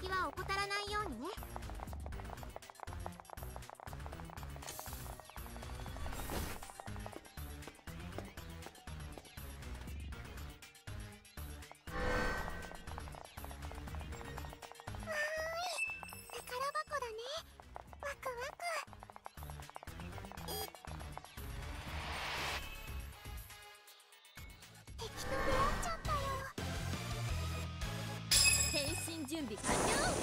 敵は怠らないようにね。 準備完了。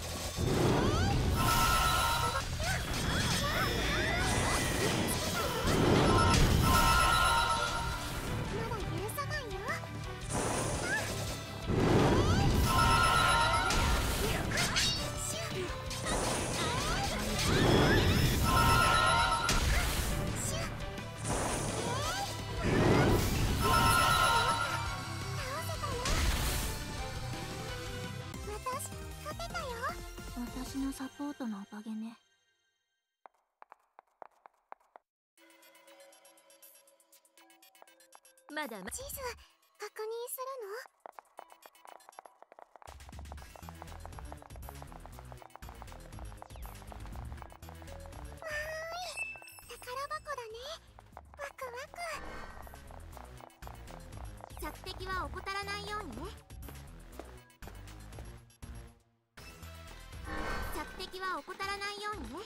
私のサポートのおかげね。 まだ地図確認するの？索敵は怠らないようにね。索敵は怠らないようにね。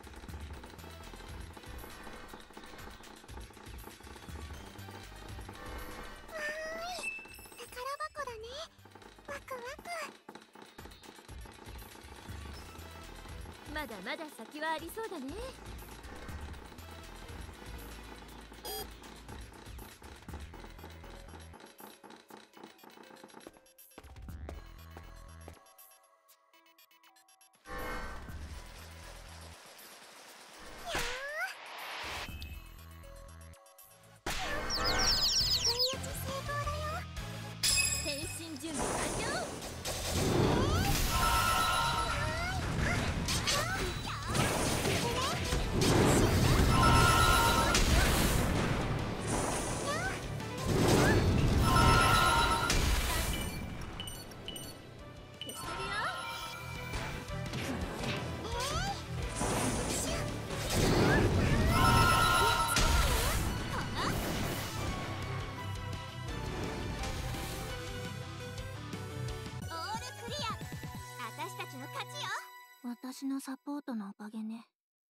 宝箱だね。ワクワク。 まだまだ先はありそうだね。準備完了。 私のサポートのおかげね。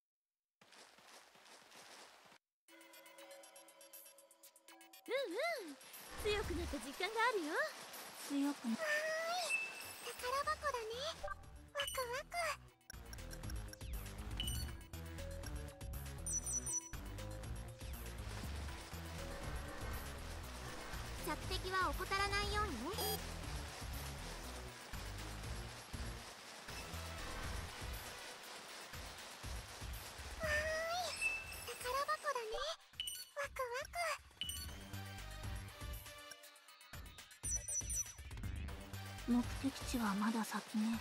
強くなった実感があるよ。 強くな。宝箱だね。ワクワク。索敵は怠らないようにね。目的地はまだ先ね。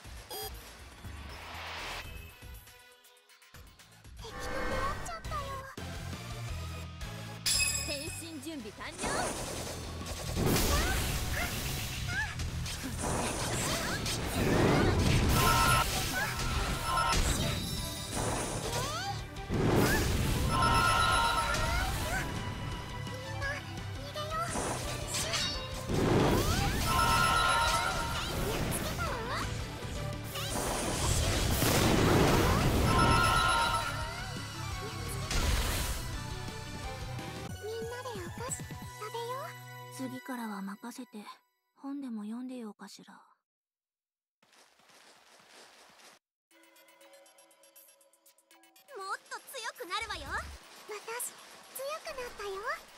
敵と出会っちゃったよ。 変身準備完了。 次からは任せて、本でも読んでようかしら。もっと強くなるわよ。私強くなったよ。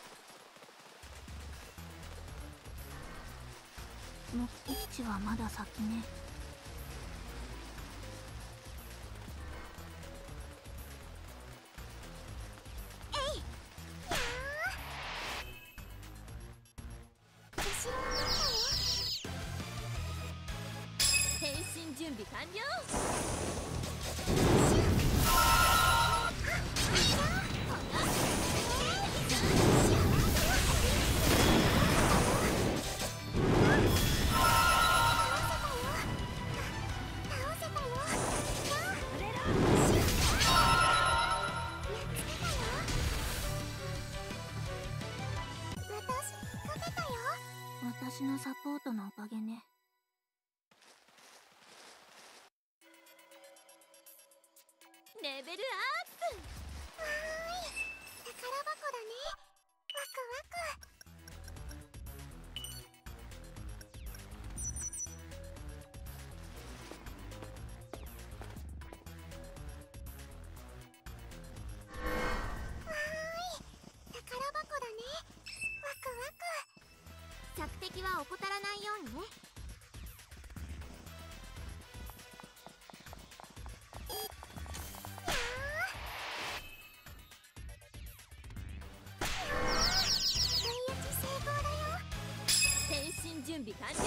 目的地はまだ先ね。 変身準備完了。 レベルアップ。 わーい、宝箱だね。ワクワク。宝箱だね。ワクワク。索敵は怠らないようにね。不意打ち成功だよ。 変身準備完了。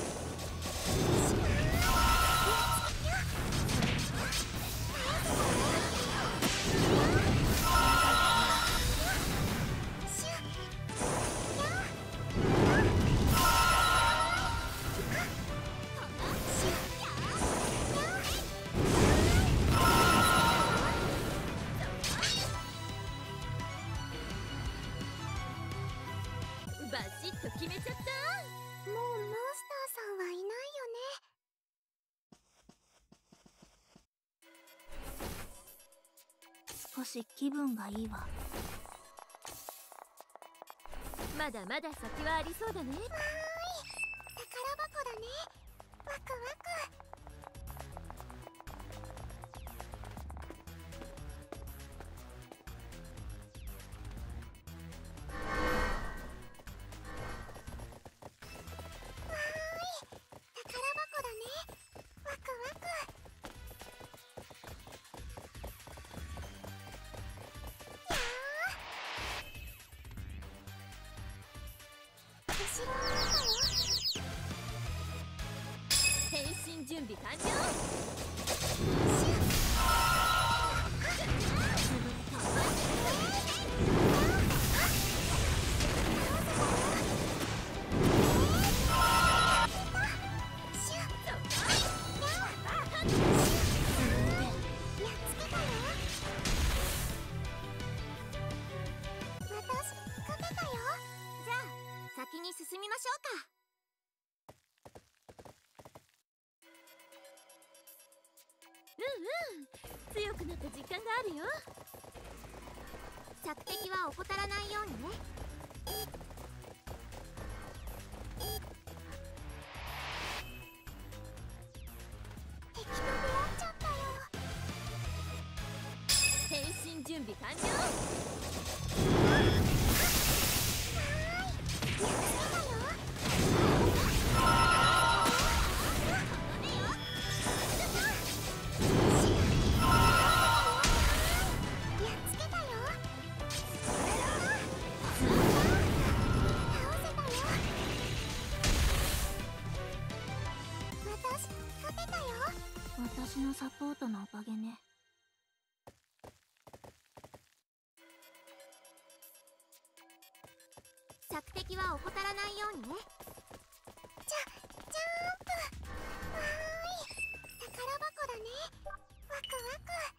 バシッと決めちゃった。 もうモンスターさんはいないよね。 少し気分がいいわ。 まだまだ先はありそうだね。 宝箱だね。ワクワク。宝箱だね。ワクワク。後ろを見たよ。 変身準備完了。 先に進みましょうか。 強くなった実感があるよ。 索敵は怠らないようにね。敵と出会っちゃったよ。 変身準備完了。 私のサポートのおかげね。 索敵は怠らないようにね。ジャンプ。わーい、宝箱だね。ワクワク。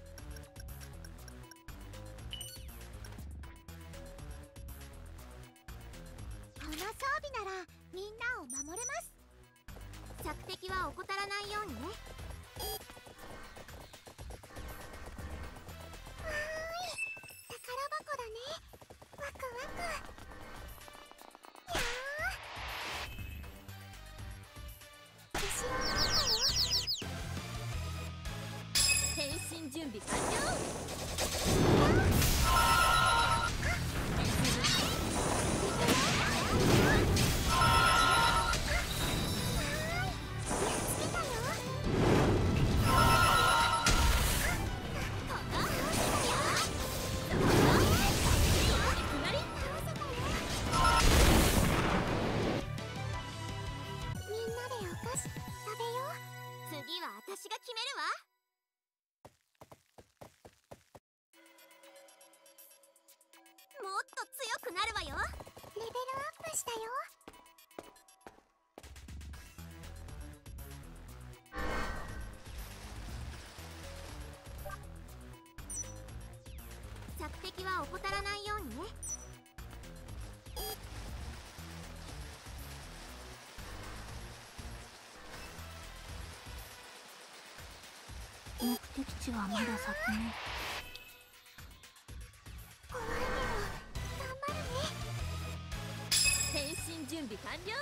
この装備ならみんなを守れます。索敵は怠らないようにね。わーい、宝箱だね。ワクワク。後ろを見たよ。 変身準備完了。 次は私が決めるわ。もっと強くなるわよ。レベルアップしたよ。索敵は怠らないようにね。 目的地はまだ先ね。 怖いけど頑張るね。 変身準備完了。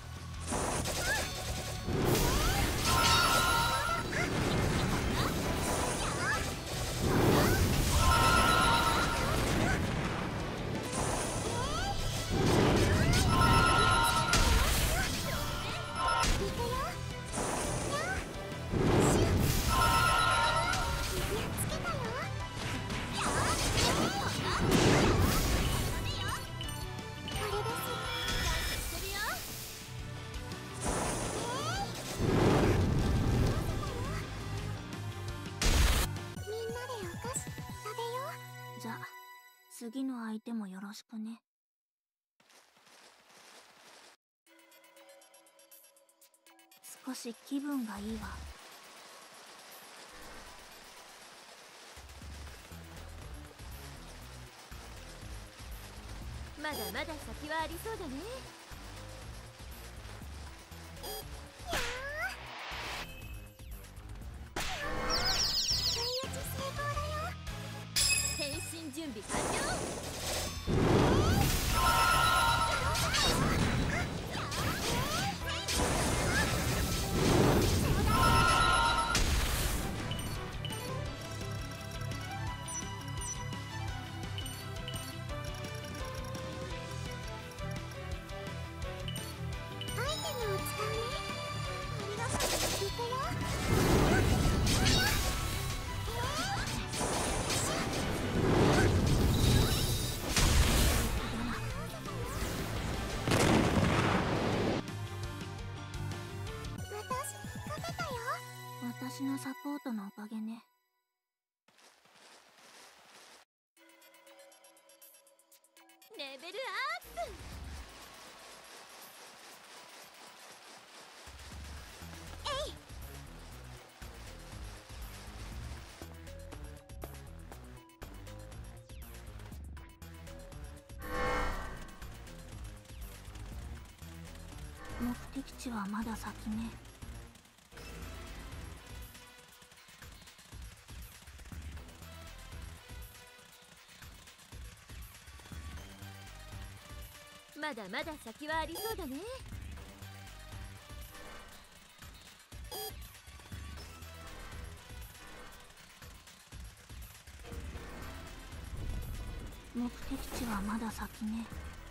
じゃあ次の相手もよろしくね。少し気分がいいわ。 まだまだ先はありそうだね。変身準備完了。 私のサポートのおかげね。 レベルアップ。 目的地はまだ先ね。 まだまだ先はありそうだね。 目的地はまだ先ね。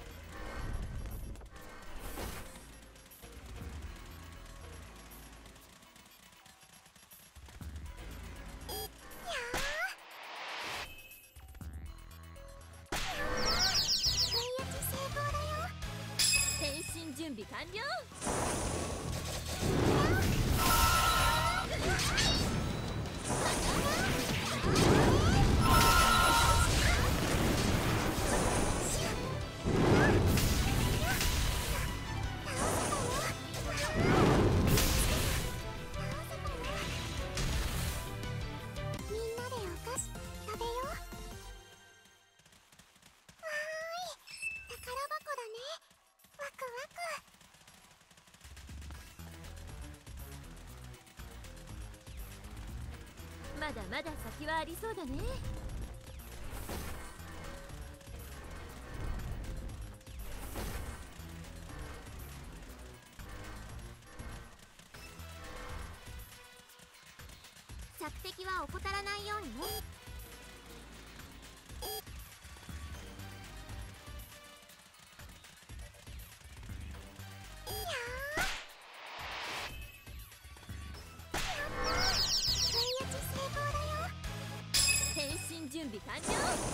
変身準備完了。 みんなでお菓子食べよう。わーい、宝箱だね。ワクワク。 まだまだ先はありそうだね。 索敵は怠らないようにね。 変身準備完了。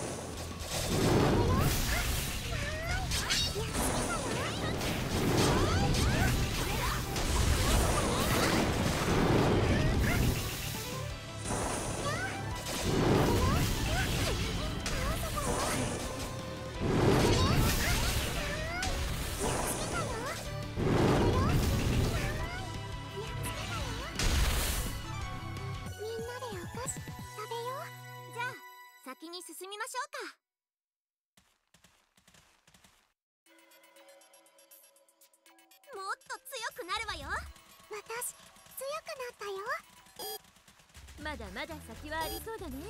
先に進みましょうか。もっと強くなるわよ。私強くなったよ。 まだまだ先はありそうだね。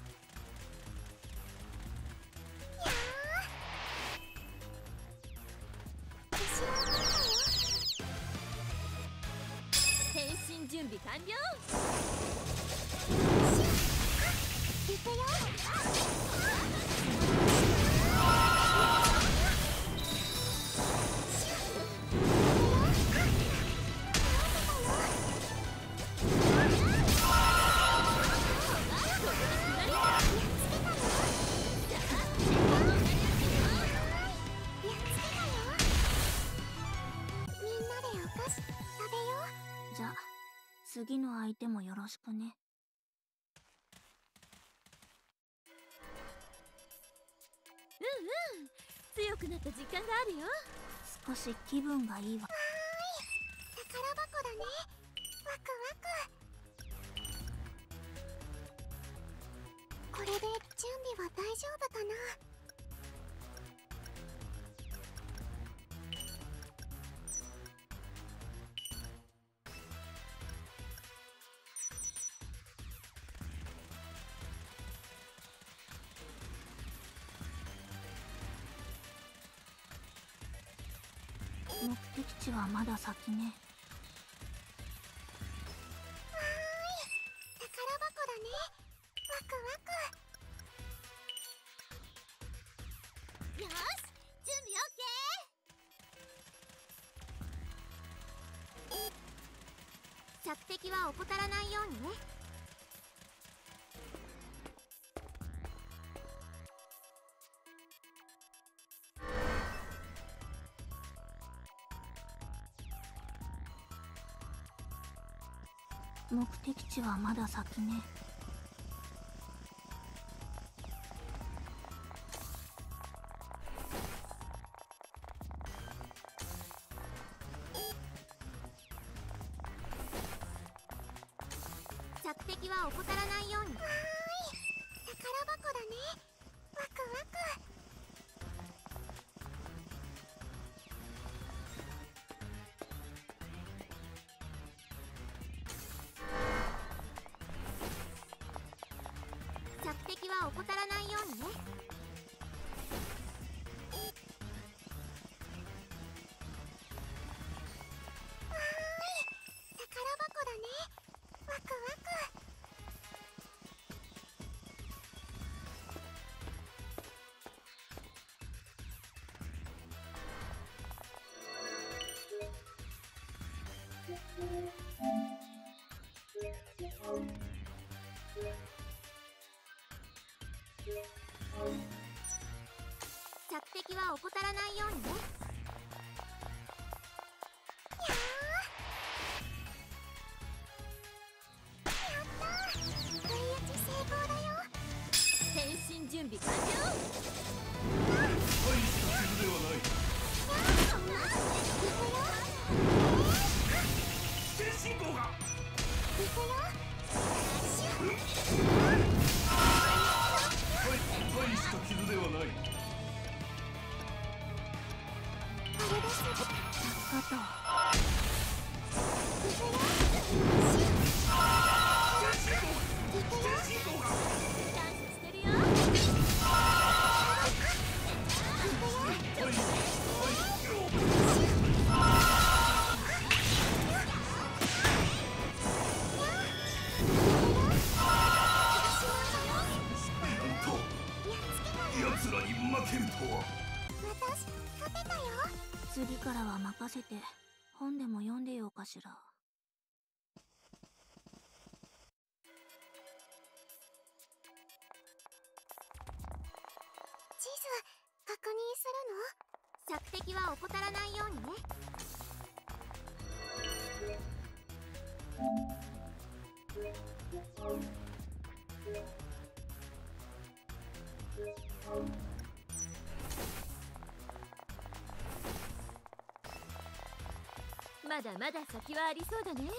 変身準備完了。 行くよ。 じゃ、次の相手もよろしくね。 強くなった実感があるよ。 少し気分がいいわ。 宝箱だね。ワクワク。これで準備は大丈夫かな。 目的地はまだ先ね。 宝箱だね。ワクワク。よし、準備 OK。索敵は怠らないようにね。 目的地はまだ先ね。 索敵は怠らないように。宝箱だね。ワクワク。索敵は怠らないようにね。宝箱だね。ワクワク。索敵は怠らないようにね。やったー。不意打ち成功だよ。 変身準備完了。 大した傷ではない。全進行が行くよ。 大した傷ではない。 あれです。 助かったわ。 行くよ。 全進行がチャンスしてるよ。 奴らに負けるとは。 私、勝てたよ。 次からは任せて、本でも読んでようかしら。 地図、確認するの？索敵は怠らないようにね。 まだまだ先はありそうだね。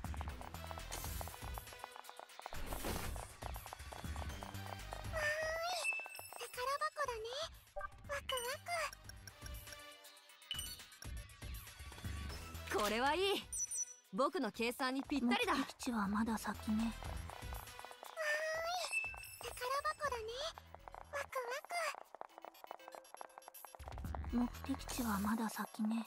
宝箱だね。ワクワク。 これはいい。僕の計算にぴったりだ。 目的地はまだ先ね。 箱だね。ワクワク。 目的地はまだ先ね。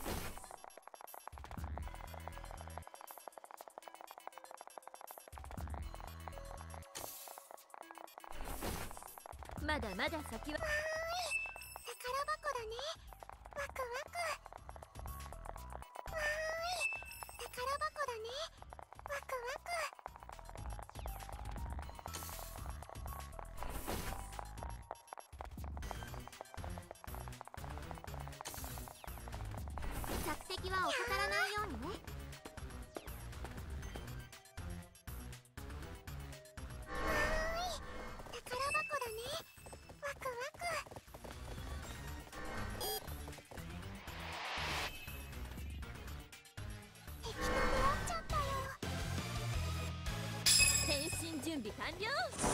まだまだ先は。 宝箱だね。ワクワク。わーい、宝箱だね。ワクワク。着敵は怠らないようにね。わーい、宝箱だね。ワクワク。敵と出会っちゃったよ。 変身準備完了。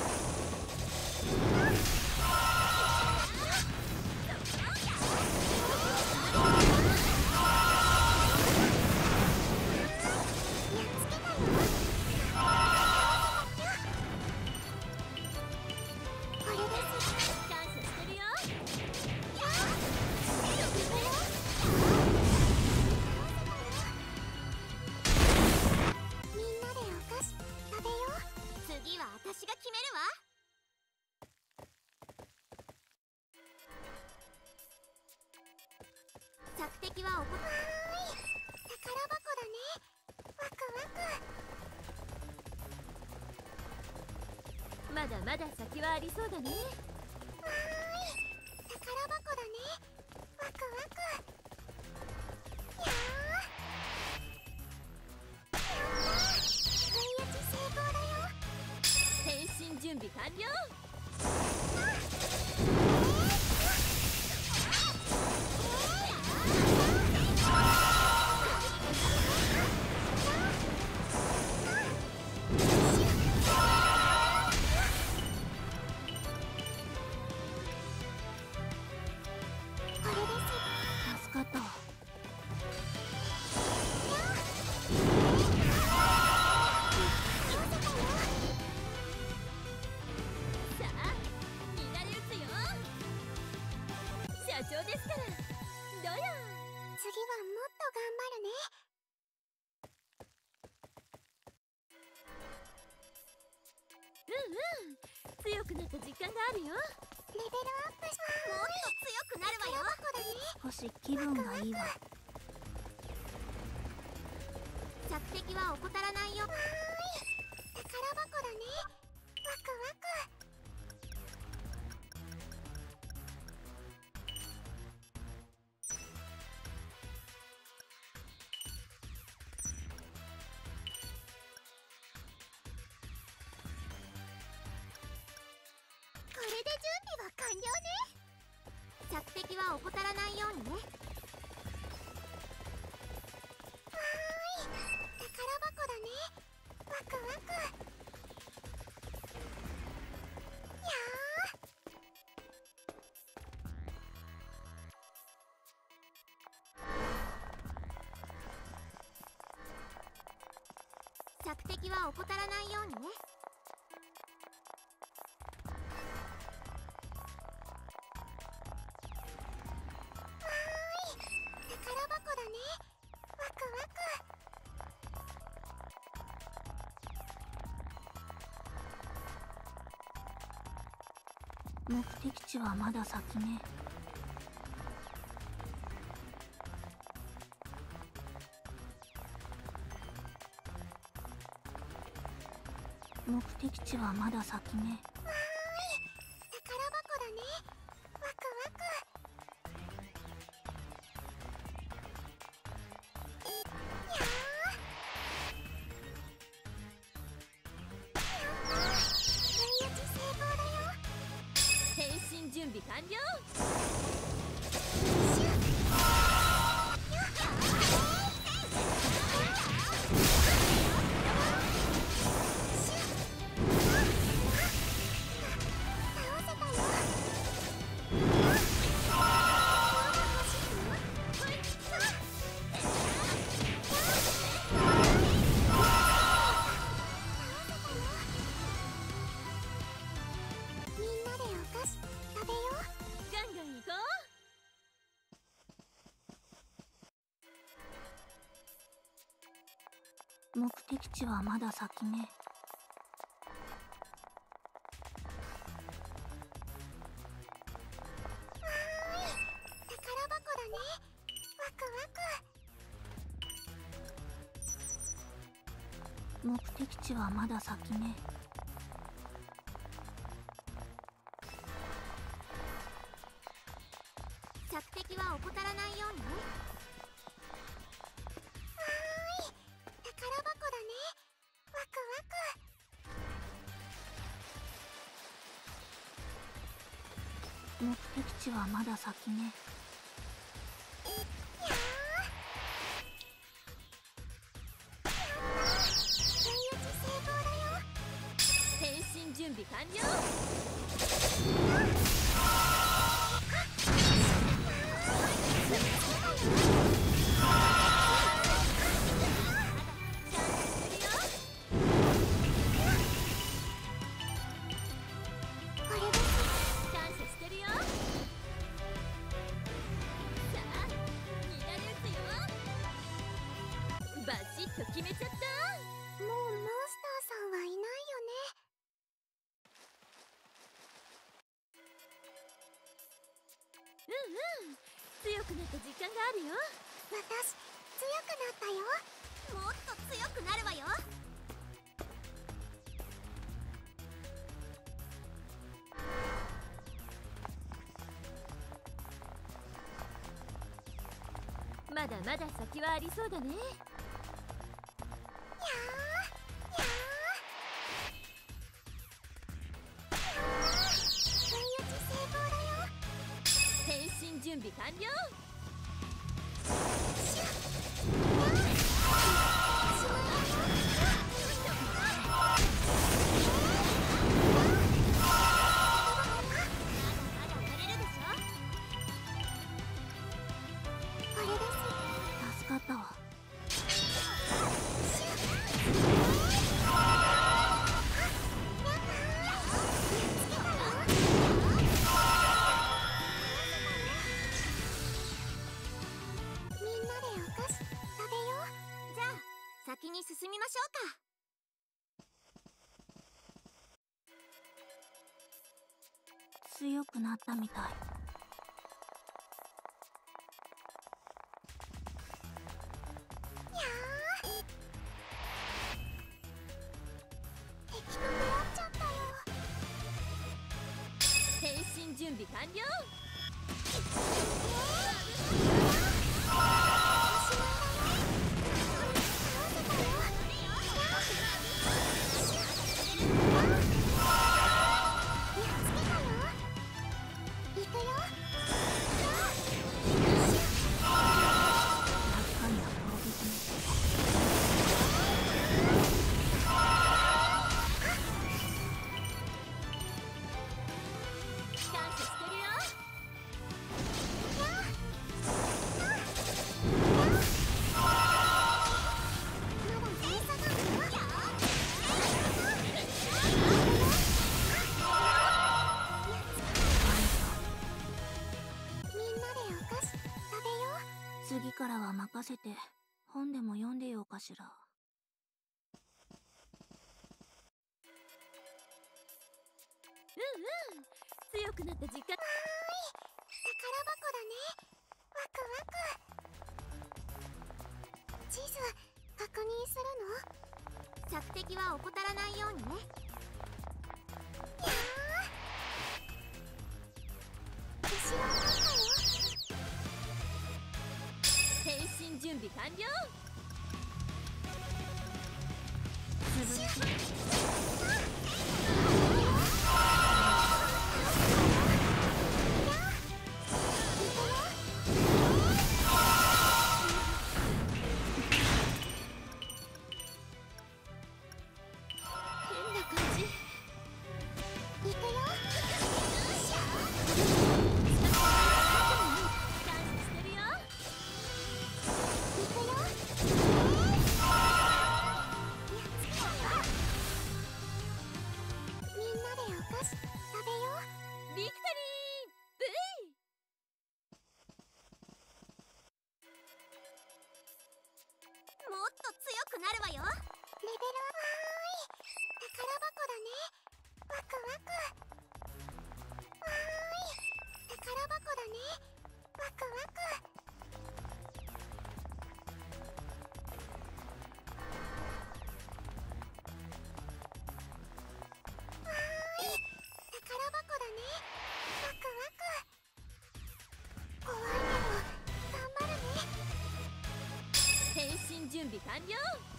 やっつけたよ。これですよ。 感謝してるよ。 みんなでお菓子食べよう。次は私が決めるわ。着敵はおこわーい、宝箱だね。ワクワク。 まだまだ先はありそうだね。 わーい、宝箱だね。ワクワク。やー、やったー、不意打ち成功だよ。 変身準備完了。 これです。 助かったわ。 さあみんなで打つよ。社長ですから。どや。 次はもっと頑張るね。 強くなった実感があるよ。 レベルアップしもっと強くなるわよ。宝箱だね。 少し気分がいいわ。 着敵は怠らないよ。わーい、宝箱だね。ワクワク。これで準備は完了ね。着敵は怠らないようにね。わーい、宝箱だね。ワクワク。やー、着敵は怠らないようにね。宝箱だね。ワクワク。 目的地はまだ先ね。目的地はまだ先ね。 わーい、宝箱だね。ワクワク。やー、やったー、不意打ち成功だよ。 変身準備完了。 シュッ、 目的地はまだ先ね。 宝箱だね。ワクワク。 目的地はまだ先ね。 索敵は怠らないようにね。わーい、宝箱だね。ワクワク。 目的地はまだ先ね。 やー、不意打ち成功だよ。 変身準備完了。感謝してるよ。さあ、乱れ打つよ。バシッと決めちゃった。 もうモンスターさんはいないよね。 強くなった実感があるよ。 私、強くなったよ。もっと強くなるわよ。 まだまだ先はありそうだね。 やー、やー。不意打ち成功だよ。 変身準備完了。 助かったわ。 みんなでお菓子食べよう。じゃあ先に進みましょうか。 強くなったみたい。 敵と出会っちゃったよ。 変身準備完了。感謝してるよ。 次からは任せて本でも読んでようかしら。 強くなった実感。 宝箱だね。ワクワク。地図確認するの？索敵は怠らないようにね。やー、後ろにあったよ。 変身準備完了。変な感じ。 行くよ。 感謝してるよ。 行くよ。 完了。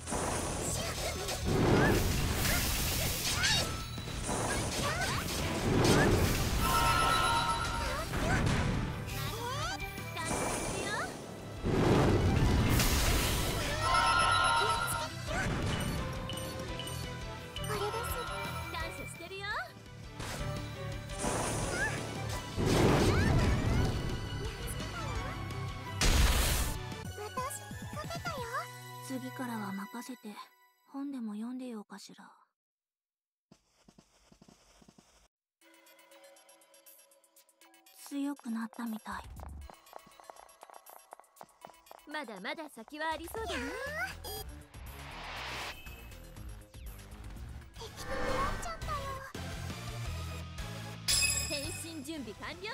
次からは任せて本でも読んでようかしら。強くなったみたい。 まだまだ先はありそうだね。 敵と出会っちゃったよ。 変身準備完了。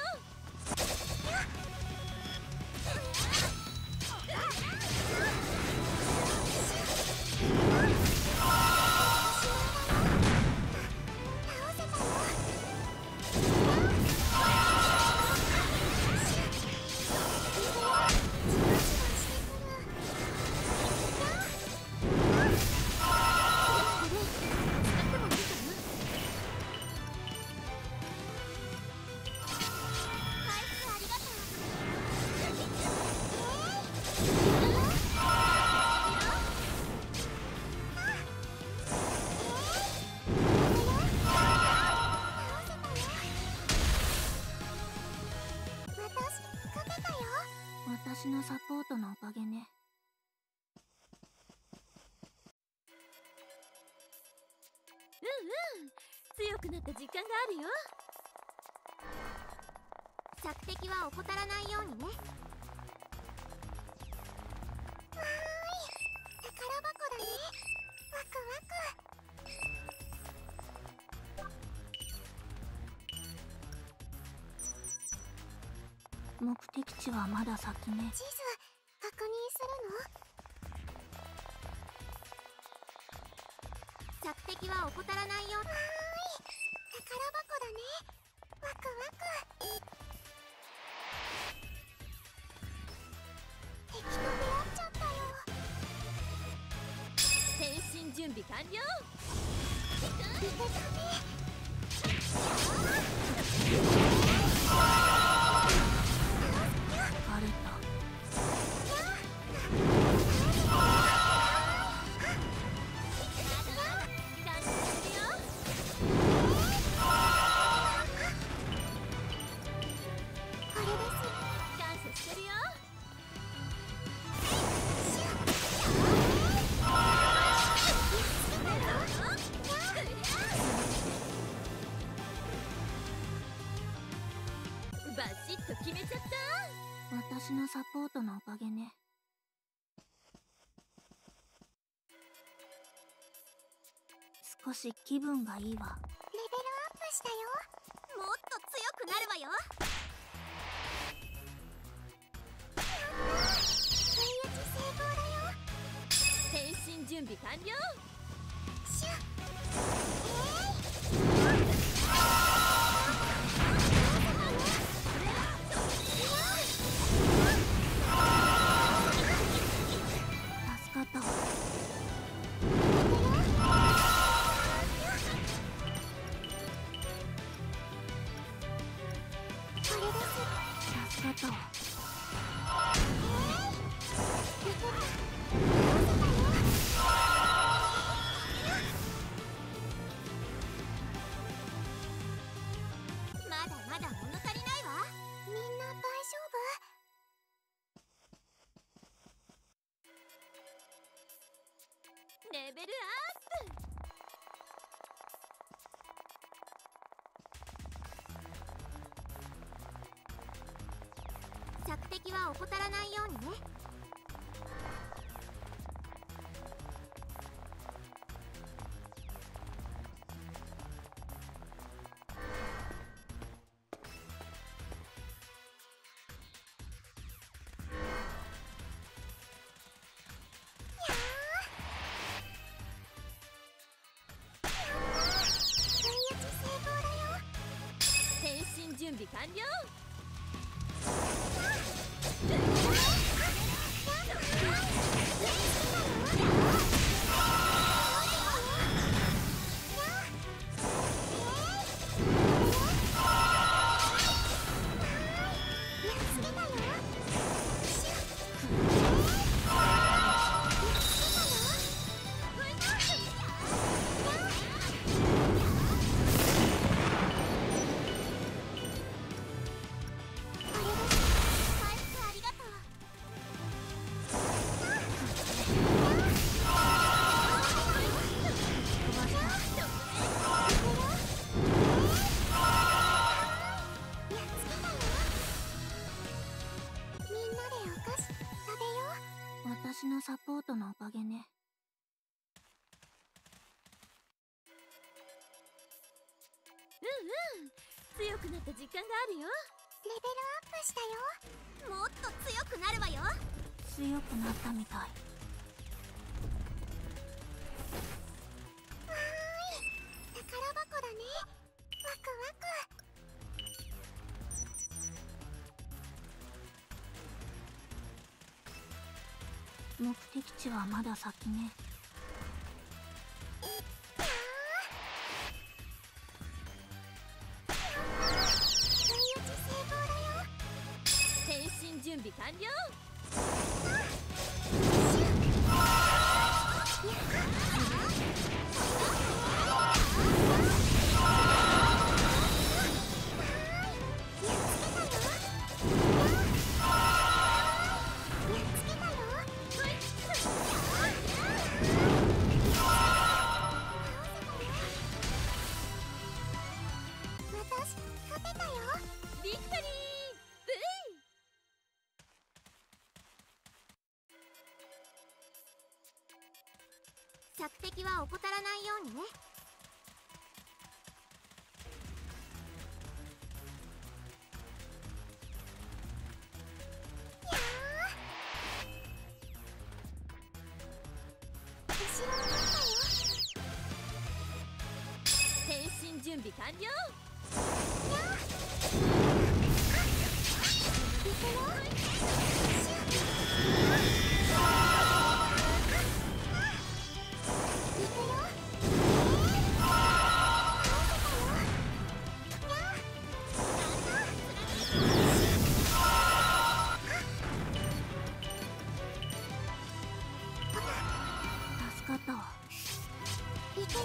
私のサポートのおかげね。 強くなった実感があるよ。 索敵は怠らないようにね。わーい、宝箱だね。ワクワク。 目的地はまだ先ね。 地図確認するの？索敵は怠らないよ。わーい、宝箱だね。ワクワク。敵と出会っちゃったよ。 変身準備完了。 いけたね。 バレた。 バシッと決めちゃった。 私のサポートのおかげね。少し気分がいいわ。 レベルアップしたよ。もっと強くなるわよ。不意打ち成功だよ。 変身準備完了。 シュッ。 助かったわ。助かったわ。 まだまだ物足りないわ。みんな大丈夫？ レベルアップ。 索敵は怠らないようにね。 変身準備完了。 や私のサポートのおかげね。 強くなった実感があるよ。 レベルアップしたよ。もっと強くなるわよ。 強くなったみたい。 わーい、宝箱だね。ワクワク。 目的地はまだ先ね。 変身準備完了。 私勝てたよ。 ビクトリー V。 索敵は怠らないようにね。やー、後ろになったよ。 変身準備完了。 いくよ。 助かったわ。 いくよ。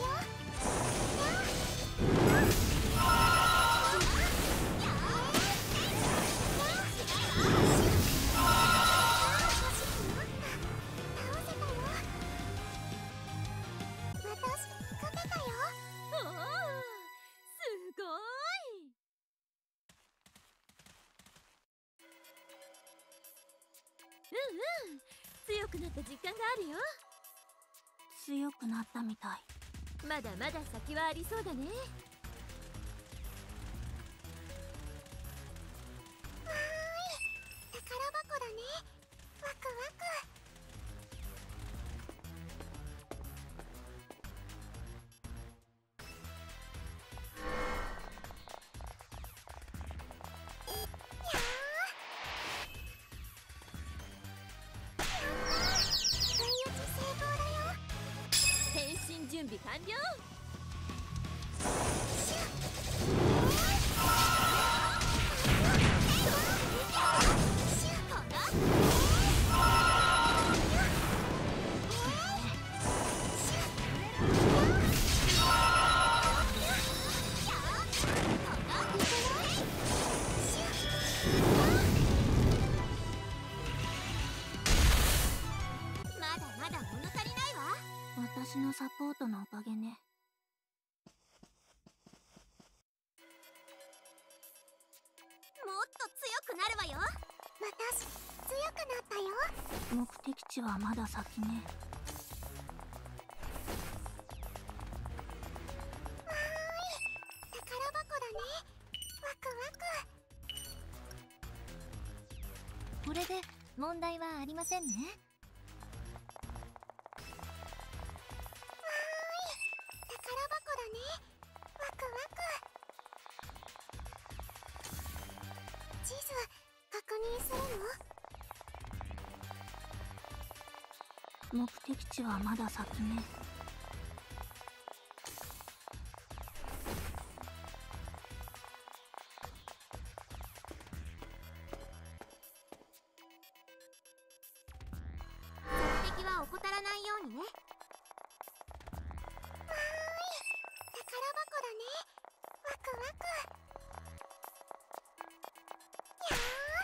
強くなった実感があるよ。 強くなったみたい。 まだまだ先はありそうだね。 宝箱だね。ワクワク。 変身準備完了。 まだまだ物足りないわ。 私のサポートのおかげね。 もっと強くなるわよ。私強くなったよ。 目的地はまだ先ね。 わーい、宝箱だね。ワクワク。 これで問題はありませんね。 宝箱だね。ワクワク。地図確認するの？ 目的地はまだ先ね。 索敵は怠らないようにね。宝箱だね。ワクワク。や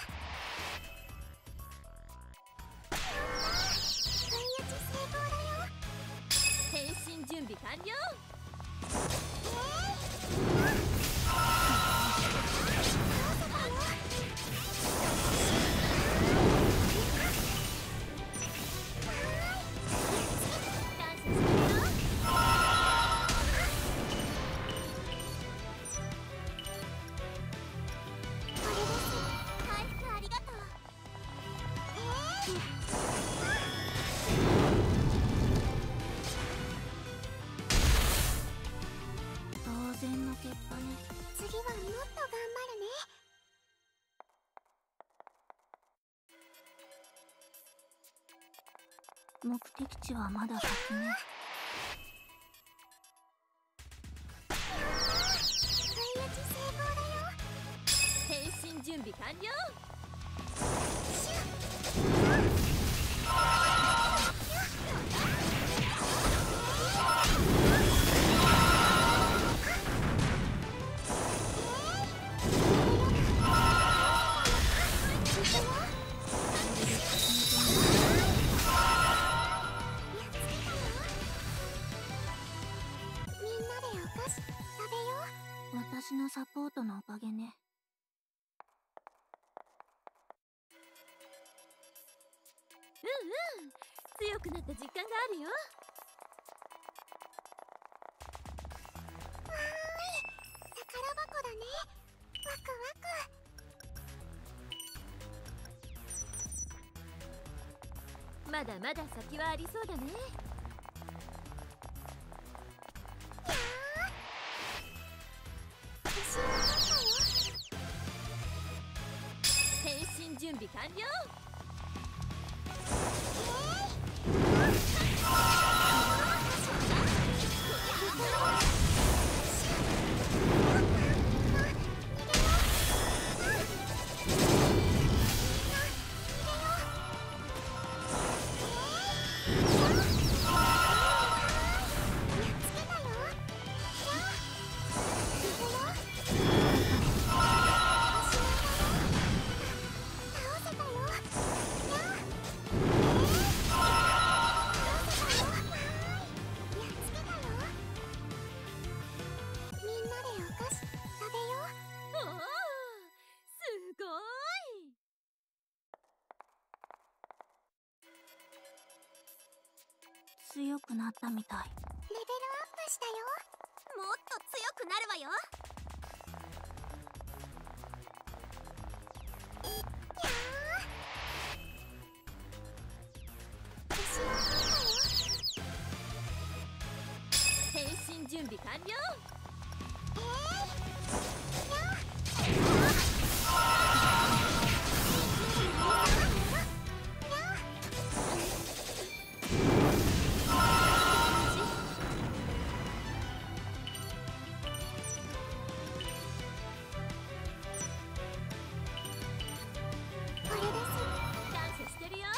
ー、不意打ち成功だよ。 変身準備完了。 倒せたよ。 目的地はまだ先ね。 不意打ち成功だよ。 変身準備完了。 みんなでお菓子食べよう。 私のサポートのおかげね。 強くなった実感があるよ。 宝箱だね。ワクワク。 まだまだ先はありそうだね。 自信がついたよ。 変身準備完了。 強くなったみたい。 レベルアップしたよ。 もっと強くなるわよ。 自信がついたよ。 変身準備完了。 これです。 感謝してるよ。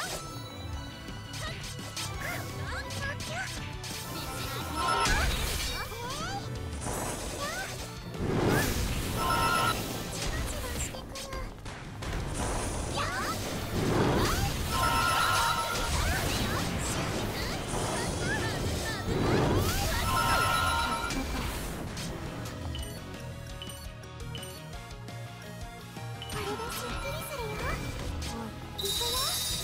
これですっきりするよ。いくよ。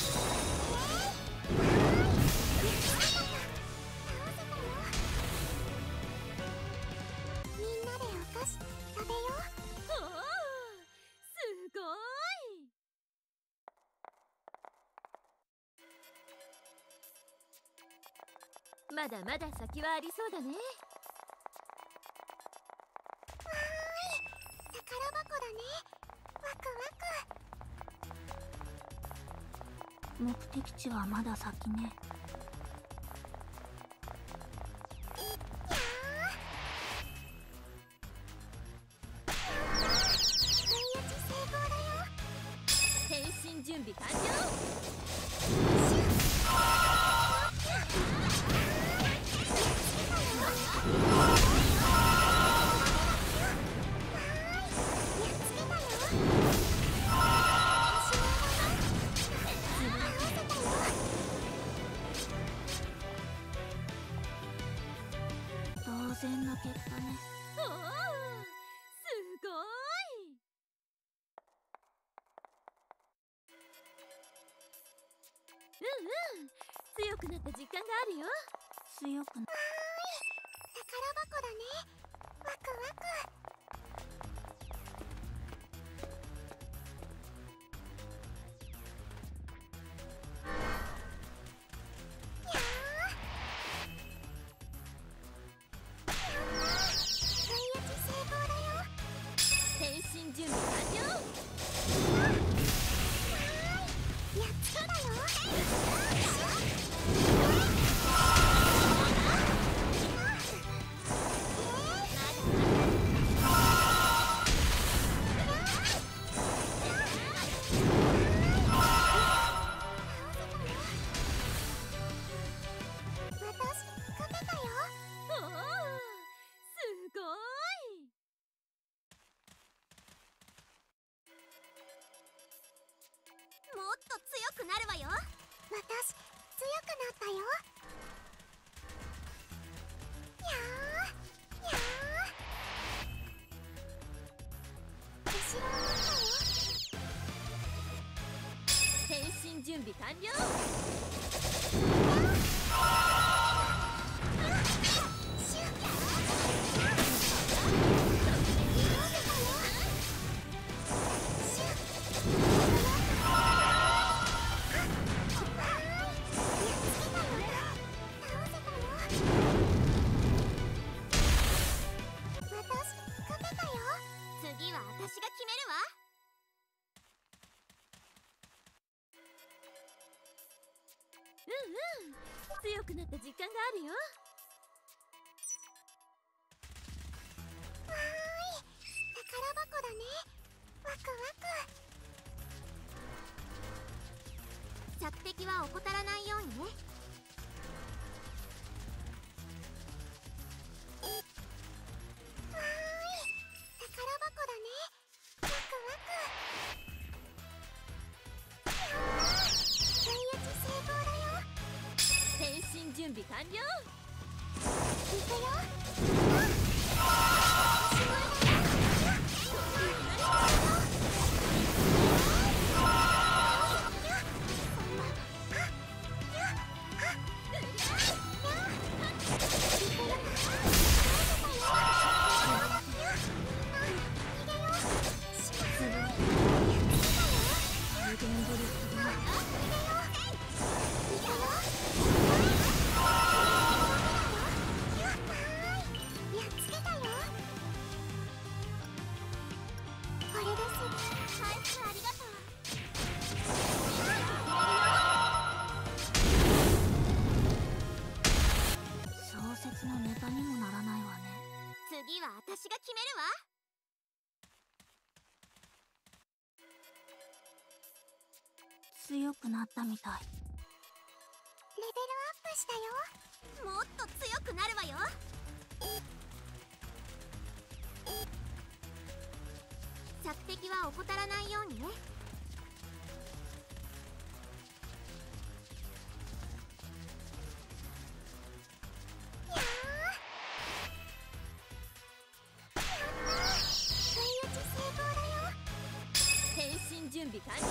みんなでお菓子食べよう。 おお、すごい。まだまだ先はありそうだね。 宝箱だね。ワクワク。 目的地はまだ先ね。 不意打ち成功だよ。 変身準備完了。 当然の結果ね。 おお、すごい。強くなった実感があるよ。 強くな。 宝箱だね。ワクワク。不意打ち成功だよ。 変身準備完了。 やっつけだよ。 と強くなるわよ。私強くなったよ。やーやー、後ろを見たよ。 変身準備完了。次は私が決めるわ。強くなった実感があるよ。 わーい、宝箱だね。ワクワク。着敵は怠らないようにね。わーい、宝箱だね。ワクワク。やったー、不意打ち成功だよ。 変身準備完了。 いくよ。 小説のネタにもならないわね。 次は私が決めるわ。 強くなったみたい。 レベルアップしたよ。もっと強くなるわよ。着敵は怠らないようにね。やー、やったー、不意打ち成功だよ。 変身準備完了。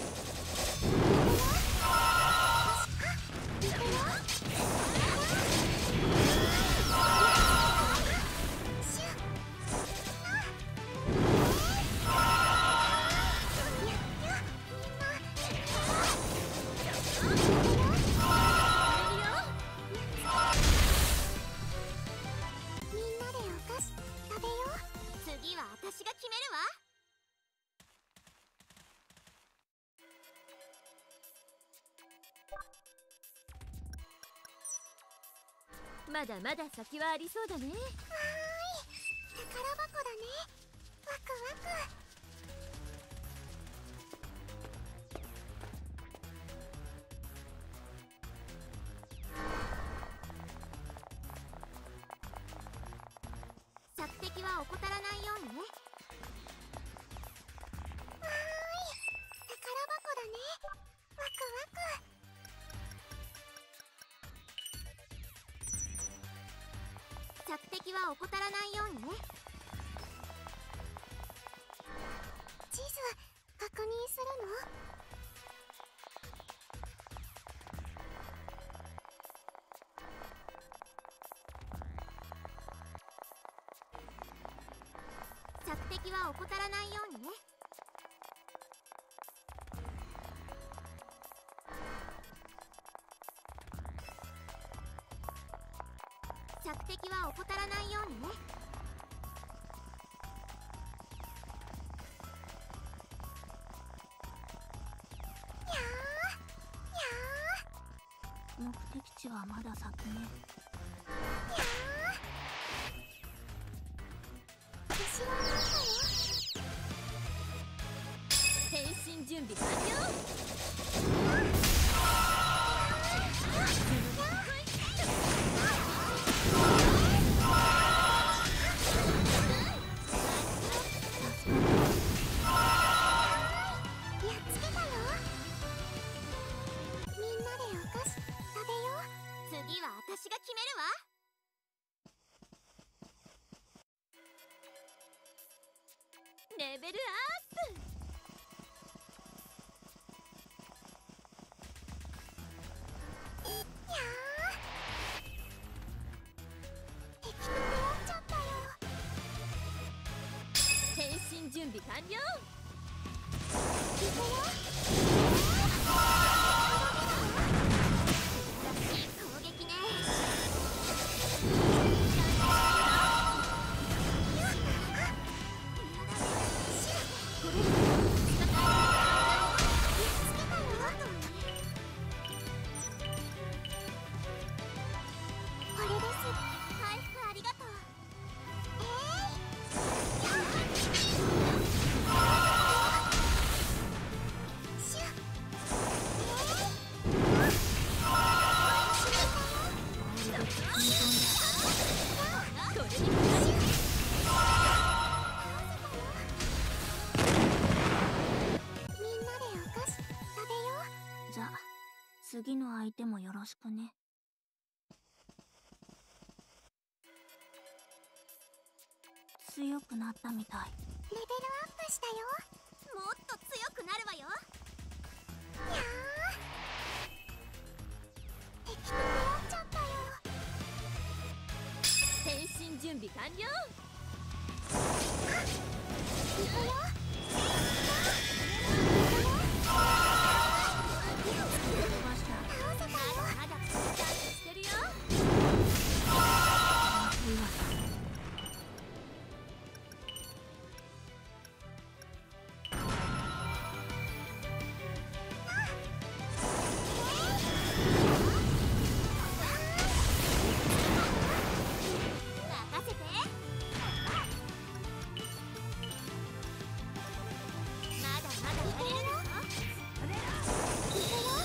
いくよ。シュッ。みんなでお菓子食べよう。次は私が決めるわ。 まだまだ先はありそうだね。 わーい、宝箱だね。ワクワク。着敵は怠らないようにね。わーい、宝箱だね。ワクワク。着敵は怠らないようにね。地図確認するの？着敵は怠らないようにね。着敵は怠らないようにね。やーや目的地はまだ先ね。 ーやー、後ろを見たよ。 変身準備完了。 やっつけたよ。 レベルアップ。 やー適当にやっちゃったよ。 変身準備完了。 いくよ。攻撃ね。これです。回復ありがとう。シュッ。 これにみんなでお菓子食べよう。 じゃ、次の相手もよろしくね。強くなったみたい。 レベルアップしたよ。もっと強くなるわよ。やー適当にやっちゃったよ。 変身準備完了。 いくよ。 飛ばした。 倒せたよ。 まだチャンスしてるよ。 いいわさ。 任せて。まだまだやれるの。いくよ。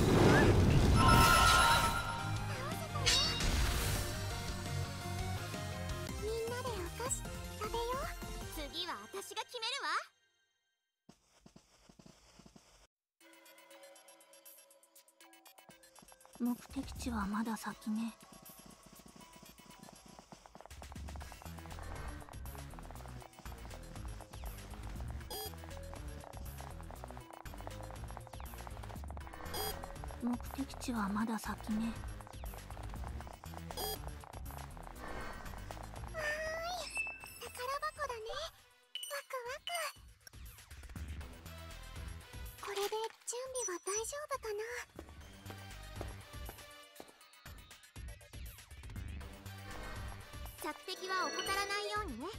みんなでお菓子食べよう。次は私が決めるわ。 目的地はまだ先ね。目的地はまだ先ね。 宝箱だね。ワクワク。これで準備は大丈夫かな。索敵は怠らないようにね。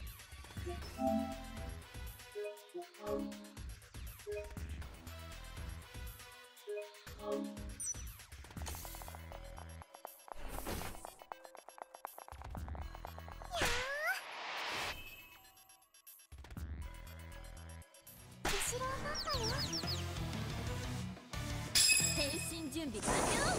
後ろを取ったよ。 変身準備完了。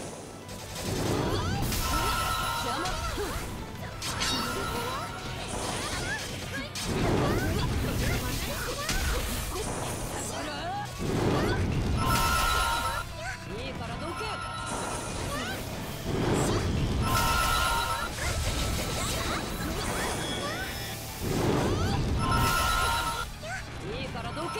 いいからどけ。いいからどけ。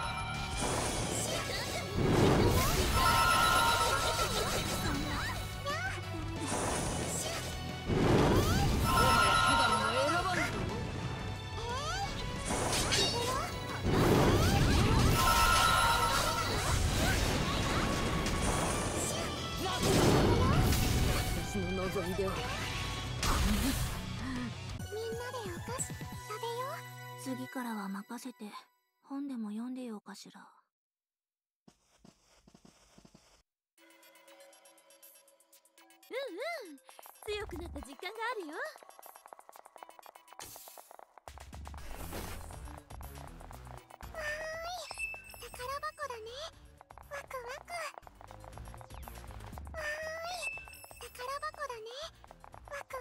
私の望みでは。 みんなでお菓子食べよう。 次からは任せて、本でも読んでようかしら。 強くなった実感があるよ。 宝箱だね。ワクワク。わーい。宝箱だね。ワク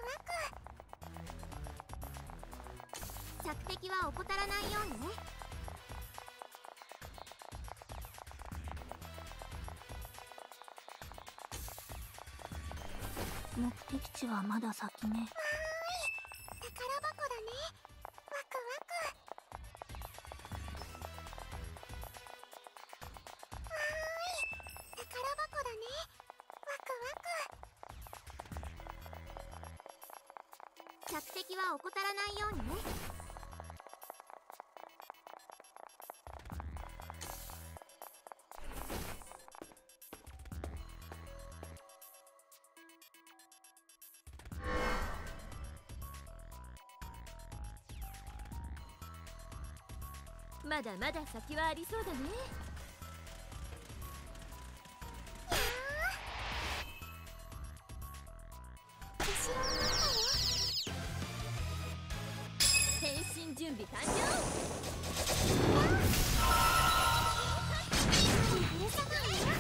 ワク。索敵は怠らないようにね。 目的地はまだ先ね。 宝箱だね。ワクワク。 は怠らないようにね。 まだまだ先はありそうだね。 後ろになったよ。 変身準備完了。 許さないよ。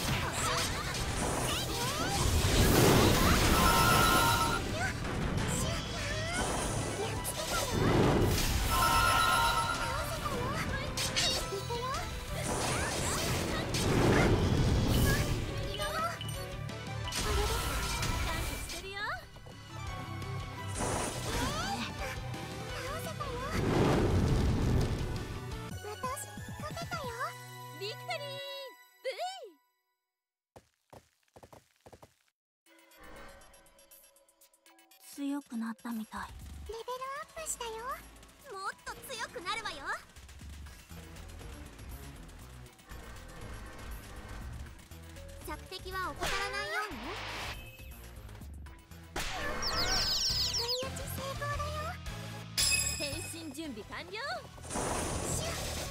強くなったみたい。 レベルアップしたよ。もっと強くなるわよ。索敵は怠らないようにね。不意打ち成功だよ。 変身準備完了。 シュ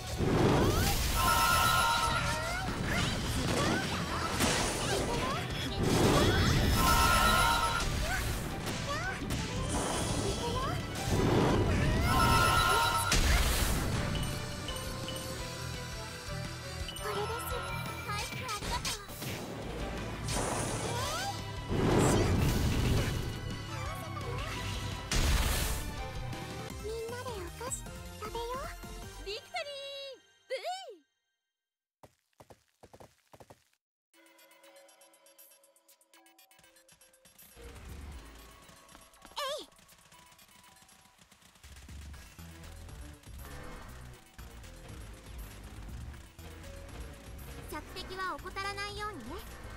索敵は怠らないようにね。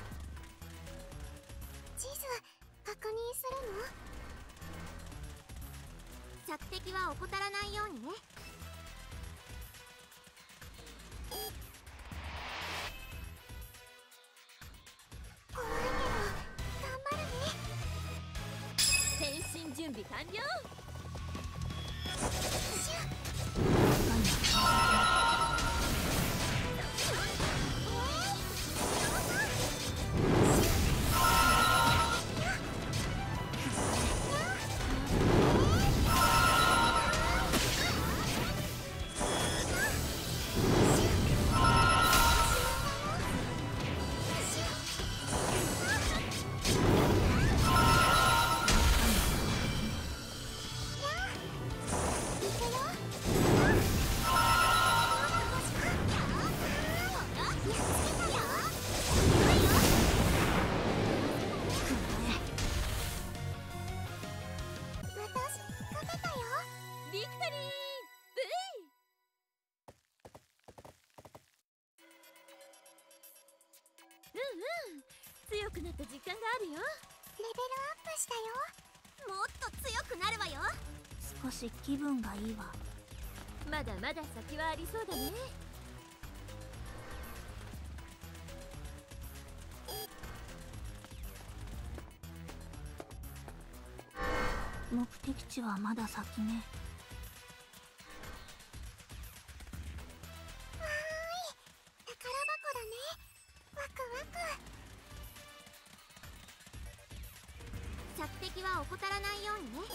地図確認するの？索敵は怠らないようにね。怖いけど頑張るね。 変身準備完了。 シュッ強くなった実感があるよ。 レベルアップしたよ。もっと強くなるわよ。 少し気分がいいわ。 まだまだ先はありそうだね。 目的地はまだ先ね。 わーい、宝箱だね。ワクワク。索敵は怠らないようにね。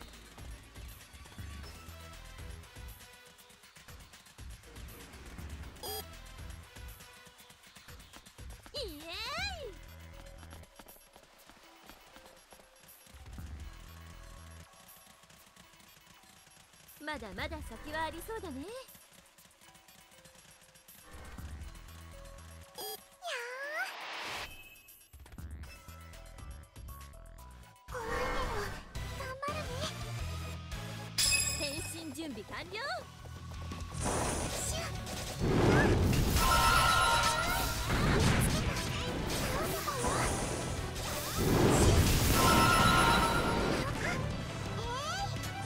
イエーイ。まだまだ先はありそうだね。 怖いけど頑張るね。 変身準備完了。 シュッ倒せたよ。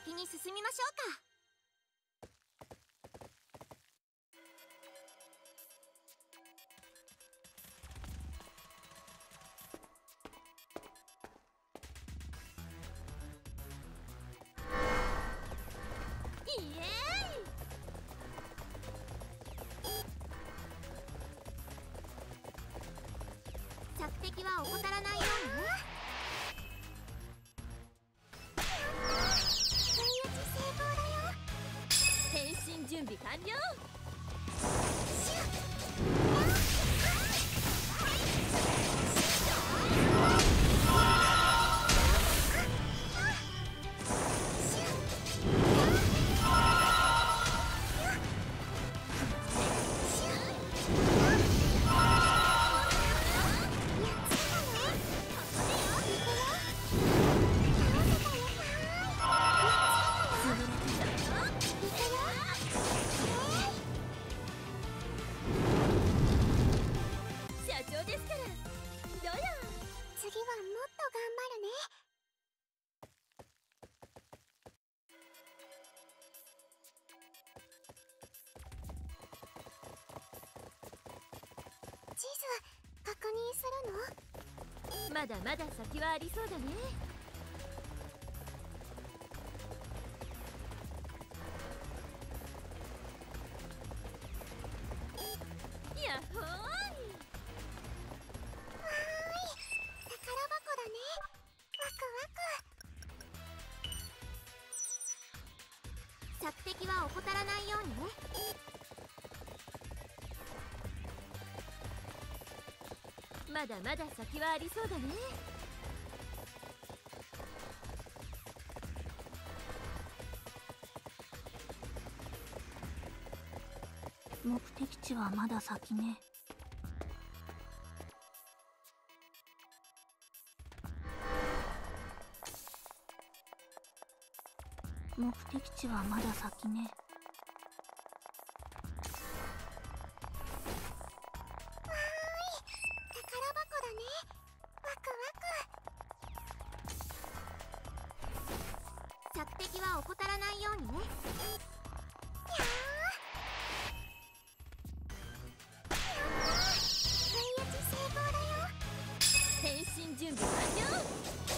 先に進みましょうか。 イエーイ。 索敵は怠らないようにね。不意打ち成功だよ。 変身準備完了。 シュッ社長ですから。どや。 次はもっと頑張るね。地図確認するの？ まだまだ先はありそうだね。やっほーい。 わーい、宝箱だね。ワクワク。索敵は怠らないようにね。 まだまだ先はありそうだね。 目的地はまだ先ね。目的地はまだ先ね。 宝箱だね。ワクワク。索敵は怠らないようにね。やー、不意打ち成功だよ。 変身準備完了。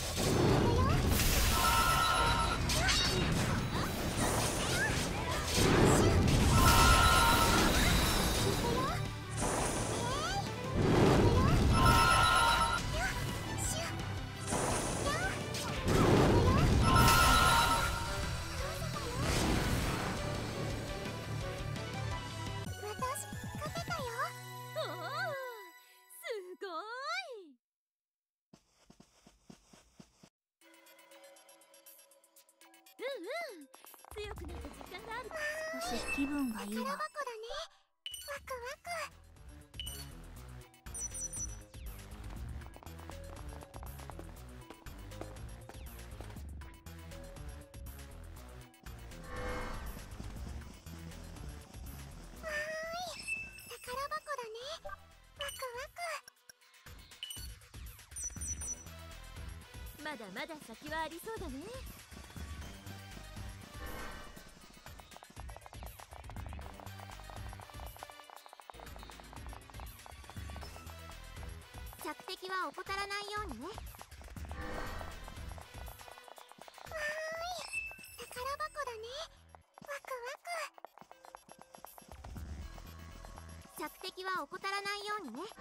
強くなった実感がある。 少し気分がいいわ。 宝箱だね。ワクワク。わーい、宝箱だね。ワクワク。 まだまだ先はありそうだね。 索敵は怠らないようにね。わーい、宝箱だね。ワクワク。索敵は怠らないようにね。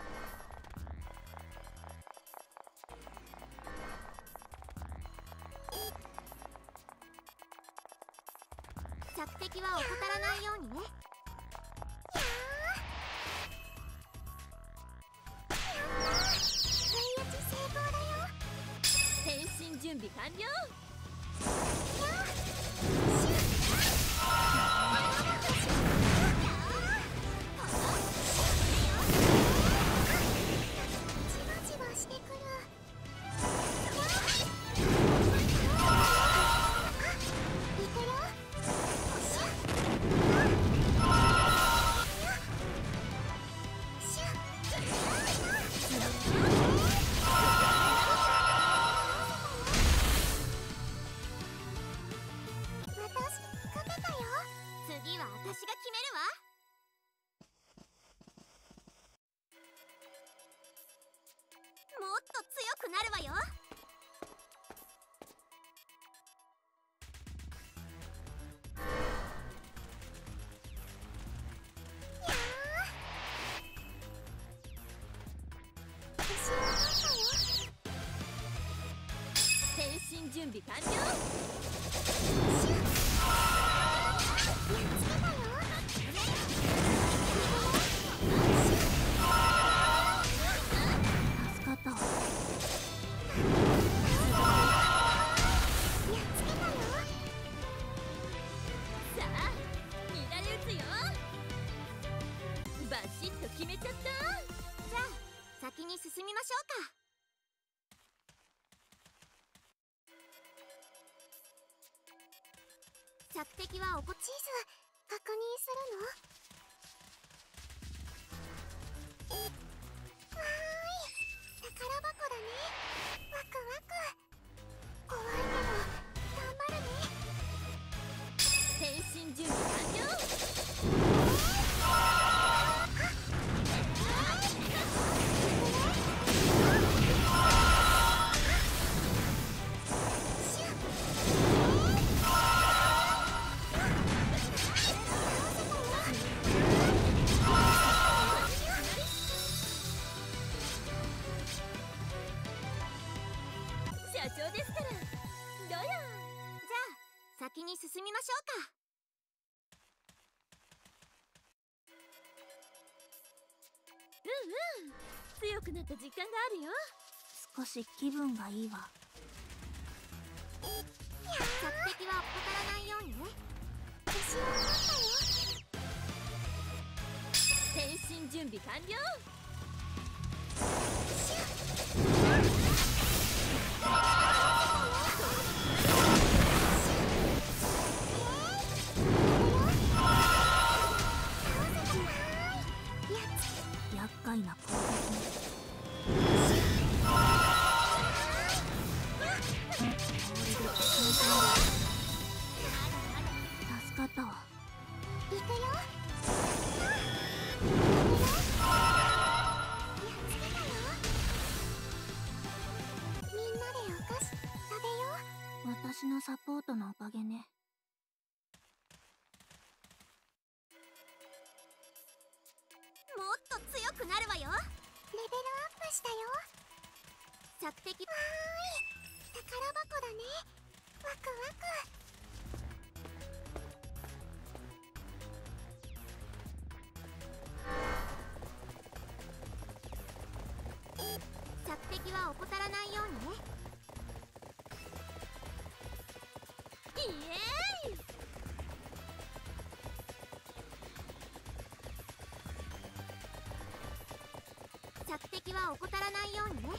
索敵は怠らないようにね。 変身準備完了。 じわじわしてくる。いくよ。シュッ。 身準備完了。 助かったわ。 さあ乱れ打つよ。バシッと決めちゃった。 じゃあ先に進みましょうか。索敵はおこチーズ確認するの？わーい、宝箱だね。ワクワク。怖いけど頑張るね。 変身準備完了。社長ですから。どうよ。 じゃあ先に進みましょうか。 強くなった実感があるよ。 少し気分がいいわ。 索敵は怠らないようにね。自信を持ったよ。 変身準備完了。 厄介な攻撃。助かったわ。 行くよ。みんなでお菓子食べよう。 私のサポートのおかげね。 もっと強くなるわよ。レベルアップしたよ。索敵わーい、宝箱だね。ワクワク。索敵は怠らないようにね。 イエーイ。 索敵は怠らないようにね。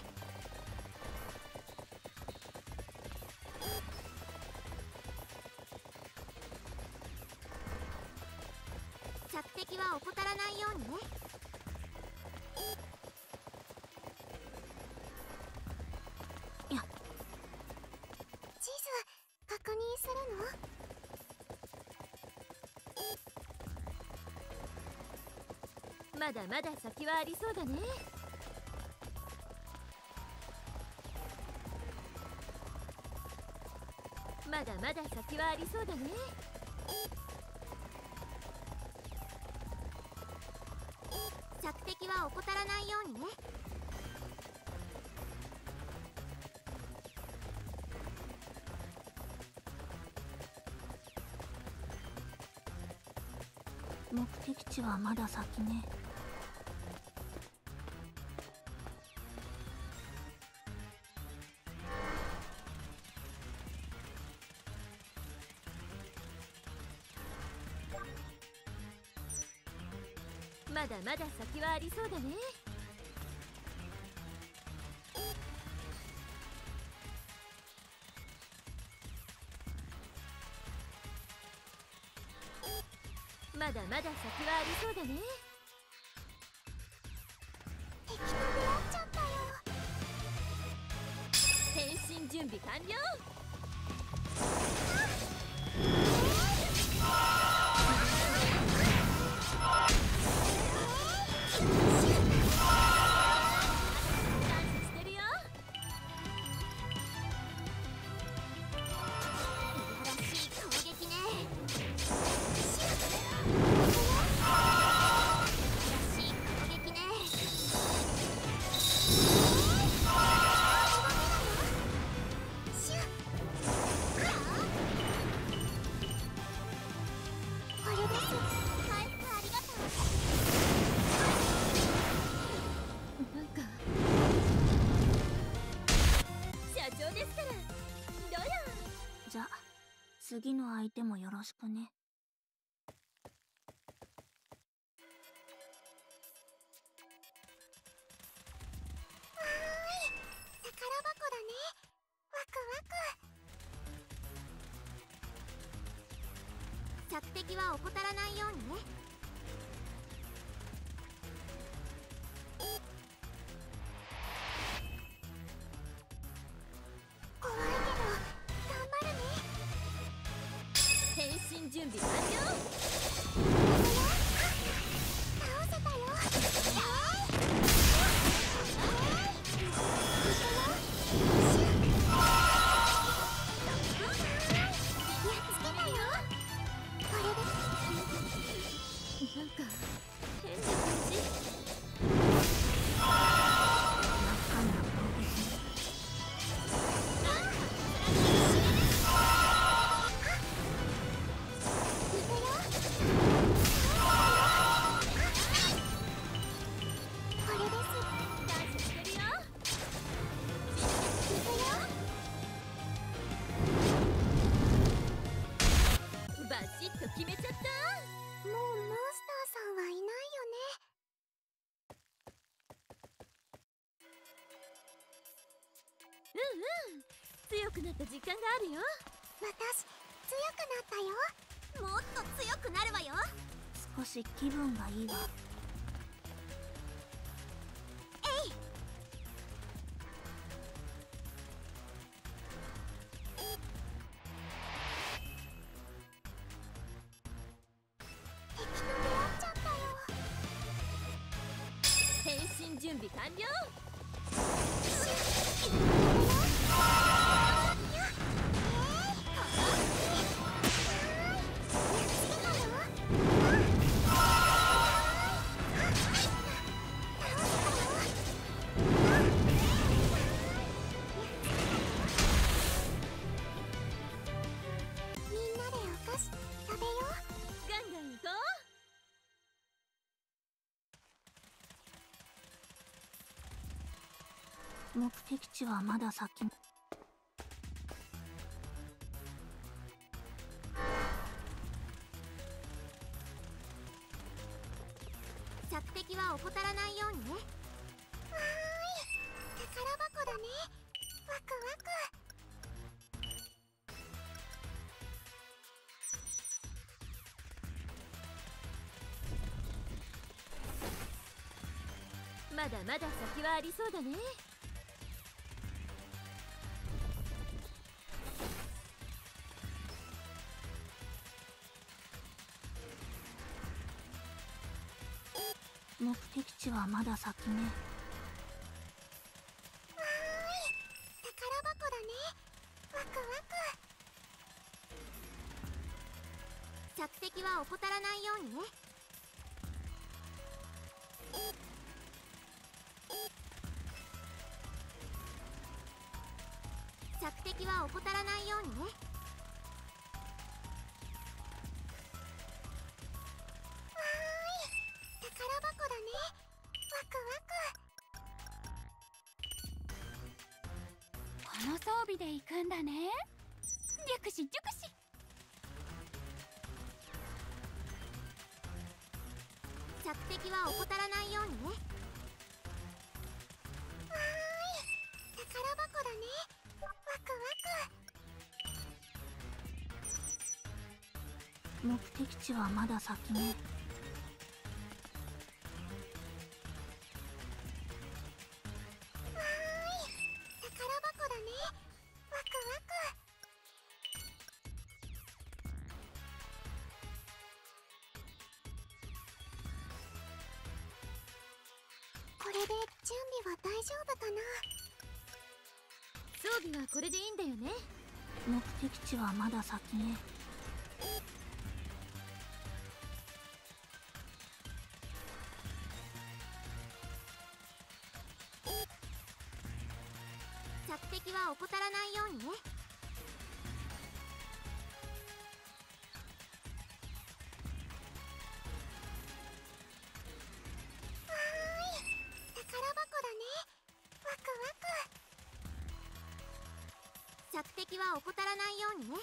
索敵は怠らないようにね。 やっ。 地図確認するの？ まだまだ先はありそうだね。まだまだ先はありそうだね。 索敵は怠らないようにね。 目的地はまだ先ね。 まだまだ先はありそうだね。まだまだ先はありそうだね。 敵と出会っちゃったよ。 変身準備完了。してるよ。 いやらしい攻撃ね。シュッすから。どうよ。 じゃ、次の相手もよろしくね。 わーい、宝箱だね。ワクワク。索敵は怠らないようにね。怖いけど頑張るね。 変身準備完了。 倒せたよ。 なんか変な感じ。バシッと決めちゃった。 もうモンスターさんはいないよね。 強くなった実感があるよ。 私強くなったよ。もっと強くなるわよ。 少し気分がいいわ。 えい。敵と出会っちゃったよ。 変身準備完了。 みんなでお菓子食べよう。 ガンガン行こ目的地はまだ先。 索敵は怠らないようにね。わーい、宝箱だね。ワクワク。 う。まだまだ先はありそうだね。 目的地はまだ先ね。 わーい、宝箱だね。ワクワク。索敵は怠らないようにね。索敵は怠らないようにね。わーい、宝箱だね。ワクワク。 この装備で行くんだね。略し熟し。 索敵は怠らないようにね。わーい、宝箱だね。ワクワク。 目的地はまだ先ね。 わーい、宝箱だね。ワクワク。これで準備は大丈夫かな。 装備はこれでいいんだよね。 目的地はまだ先ね。 索敵は怠らないようにね。わーい、宝箱だね。ワクワク。 索敵は怠らないようにね。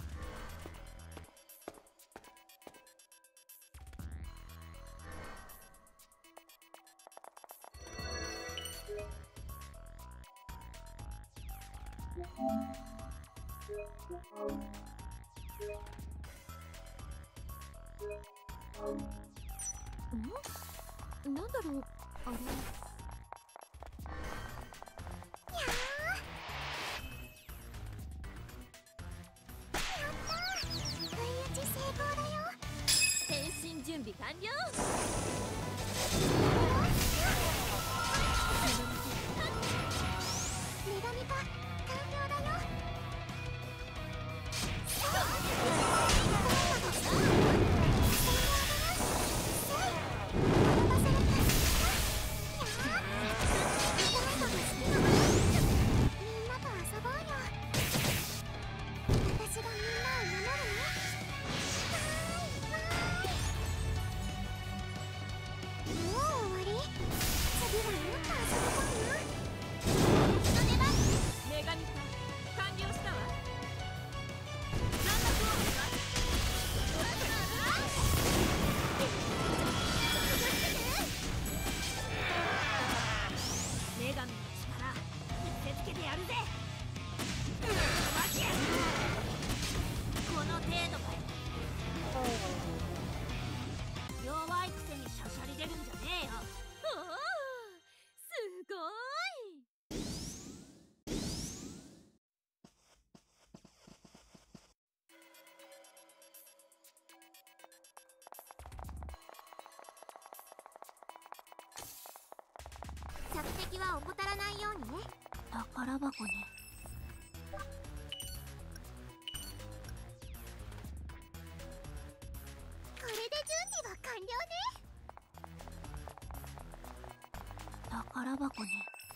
ん？なんだろう、あれ。変身準備完了。 女神化完了だよ。みんなと遊ぼうよ。私がみんなを守るね。もう終わり？次はもっと遊びたいな。人出番。 女神化完了したわ。女神の力見せつけてやるぜ。 この程度かよ。弱いくせにしゃしゃり出るんじゃねえよ。 おお、すごい。 索敵は怠らないようにね。 宝箱ね。 これで準備は完了ね。 宝箱ね。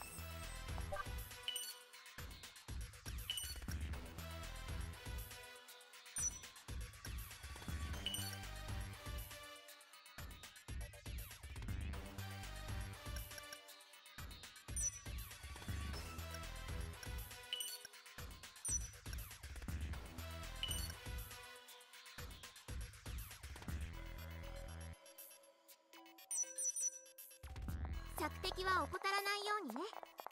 索敵は怠らないようにね。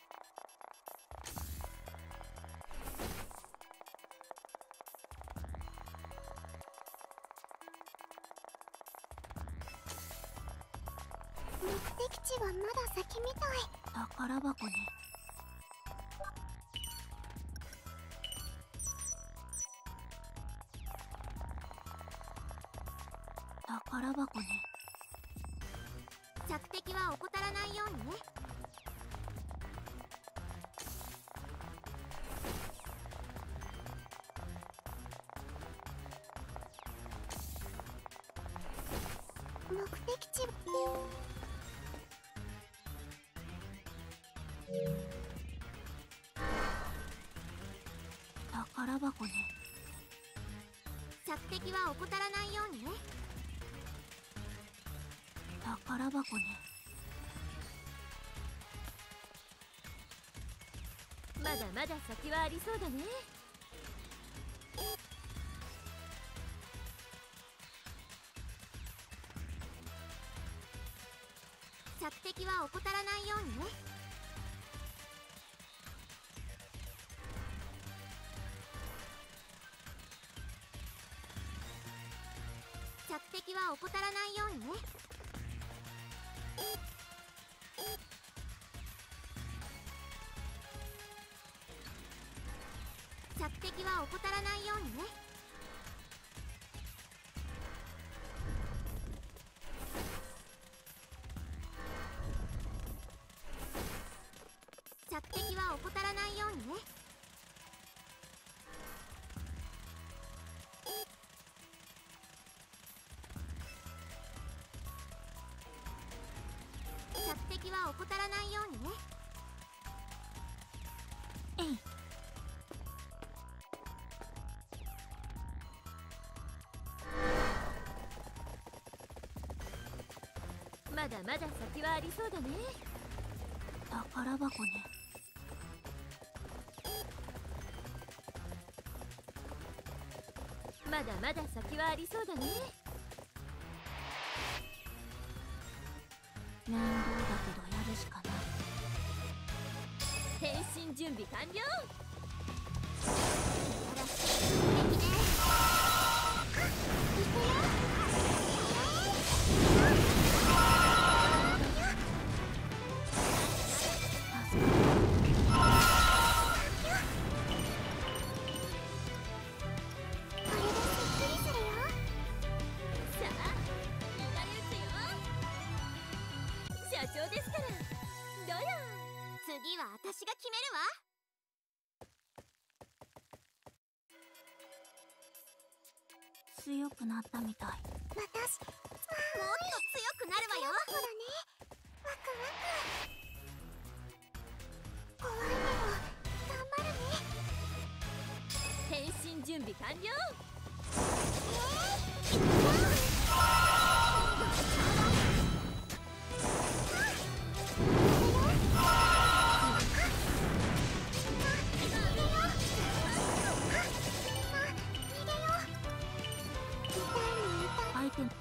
目的地はまだ先みたい。 宝箱ね。宝箱ね。 索敵は怠らないようにね。目的地宝箱ね。 索敵は怠らないようにね。 宝箱ね。 まだまだ先はありそうだね。 索敵は怠らないようにね。索敵は怠らないようにね。索敵は怠らないようにね。索敵は怠らないようにね。索敵は怠らないようにね。 えい。 まだまだ先はありそうだね。 宝箱ね。 まだまだ先はありそうだね。 面倒だけどやるしかない。 変身準備完了。社長ですから。どや。 次は私が決めるわ。 強くなったみたい。 私もっと強くなるわよ。そうだね。ワクワク。怖いけど頑張るね。 変身準備完了。 相手の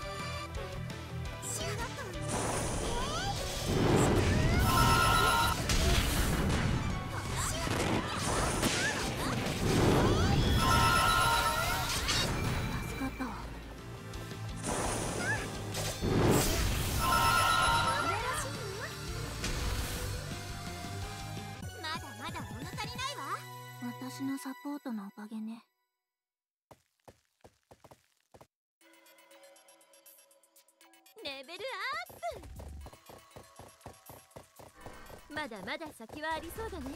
助かったわ。 まだまだ物足りないわ。 私のサポートのおかげね。 レベルアップ。まだまだ先はありそうだね。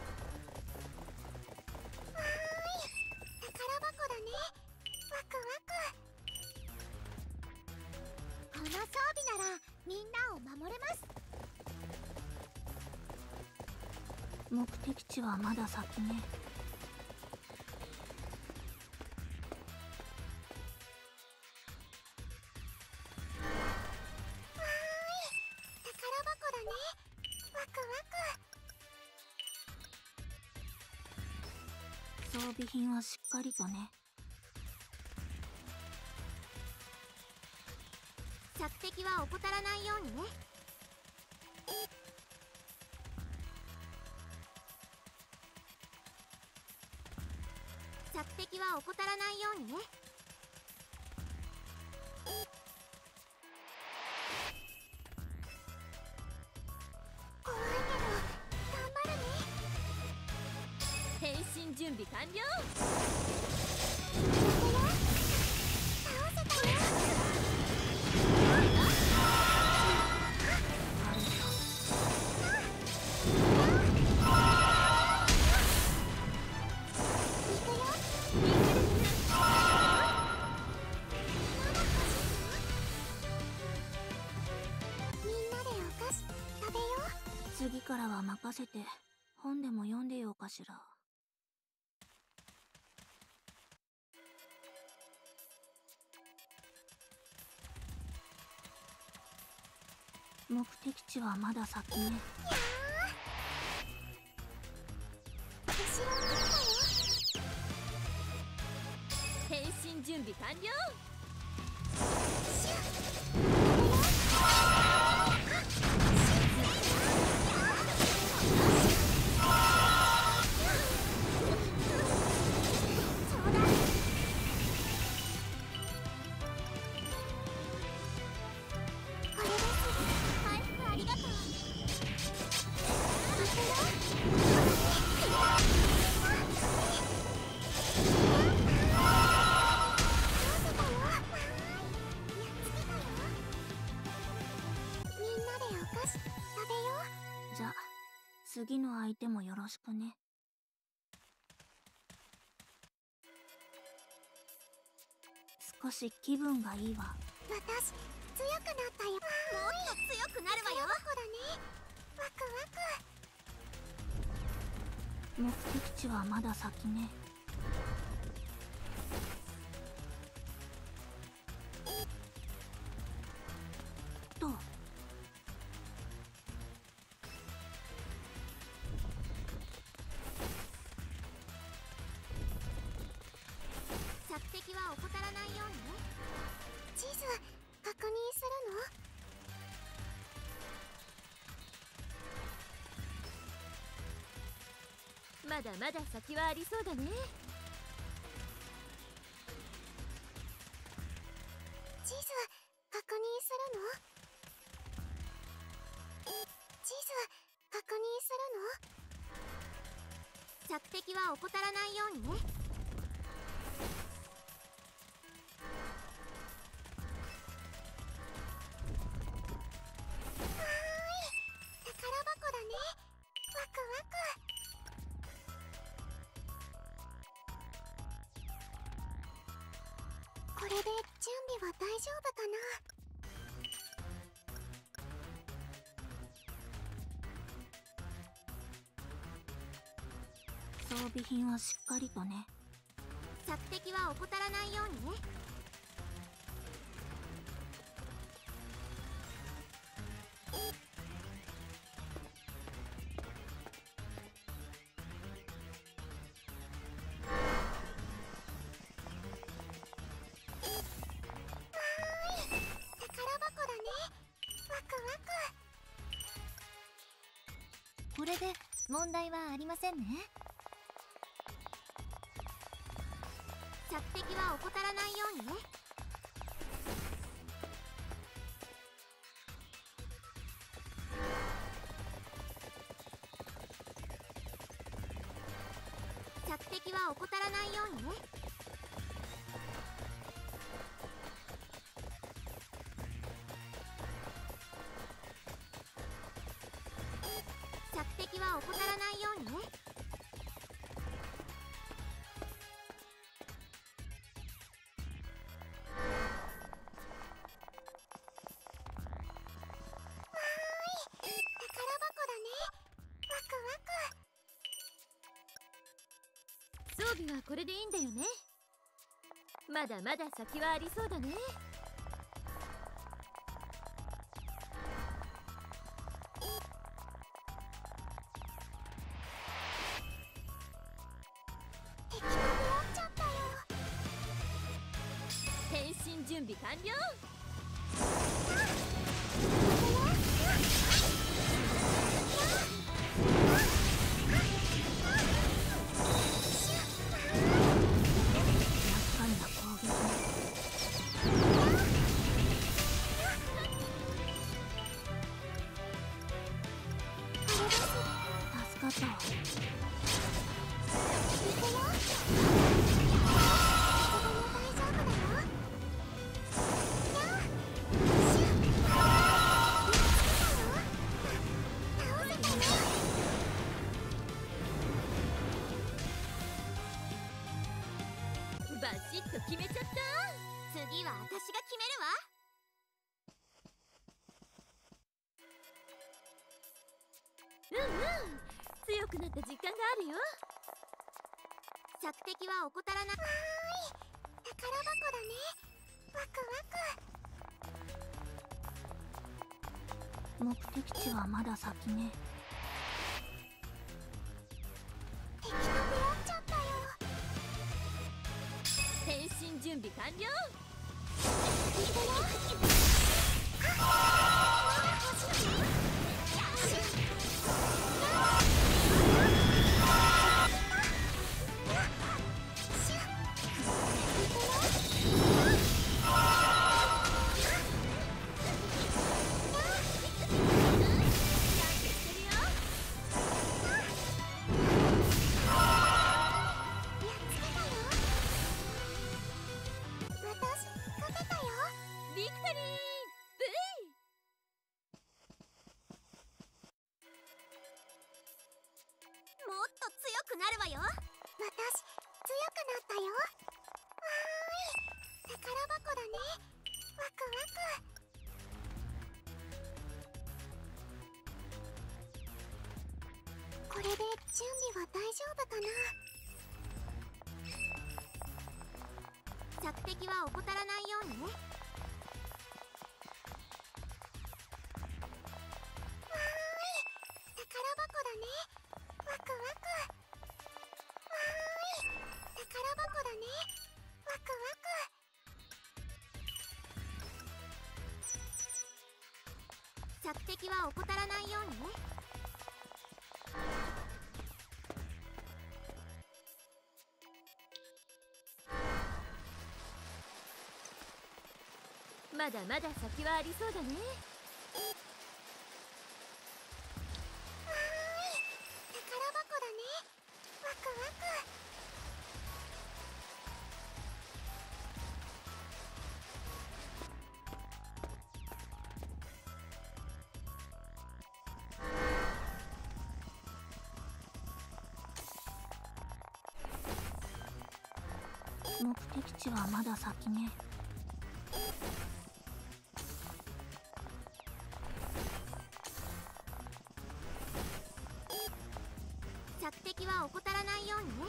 宝箱だね。ワクワク。この装備ならみんなを守れます。 目的地はまだ先ね。 宝箱だね。ワクワク。 装備品はしっかりとね。 索敵は怠らないようにね。索敵は怠らないようにね。怖いけど頑張るね。 変身準備完了。 倒せたよ。みんなでお菓子食べよう。 次からは任せて本でも読んでようかしら。目的地はまだ先ね。 後ろに来たよ。 変身準備完了。 じゃあ次の相手もよろしくね。少し気分がいいわ。 私強くなったよ。もっと強くなるわよ。宝箱だね。ワクワク。 目的地はまだ先ね。と索敵は怠らないようにね。地図確認するの？ まだまだ先はありそうだね。 地図確認するの？地図確認するの？索敵は怠らないようにね。はーい、宝箱だね。ワクワク。これで準備は大丈夫かな？ 装備品はしっかりとね。 索敵は怠らないようにね。 これで問題はありませんね。 索敵は怠らないようにね。索敵は怠らないようにね。索敵は怠らないようにね。 装備はこれでいいんだよね。まだまだ先はありそうだね。 敵と出会っちゃったよ。 変身準備完了。バシッと決めちゃった。 次は私が決めるわ。 強くなった実感があるよ。 索敵は怠らない。はーい、宝箱だね。ワクワク。 目的地はまだ先ね。 敵と出会っちゃったよ。 変身準備完了。ビクトリー V。 もっと強くなるわよ。私強くなったよ。わーい、宝箱だね。ワクワク。これで準備は大丈夫かな？索敵は怠らないようにね。わーい、宝箱だね。ワクワク。わーい、宝箱だね。 ワクワク。索敵は怠らないようにね。 まだまだ先はありそうだね。 宝箱だね。ワクワク。 目的地はまだ先ね。 索敵は怠らないようにね。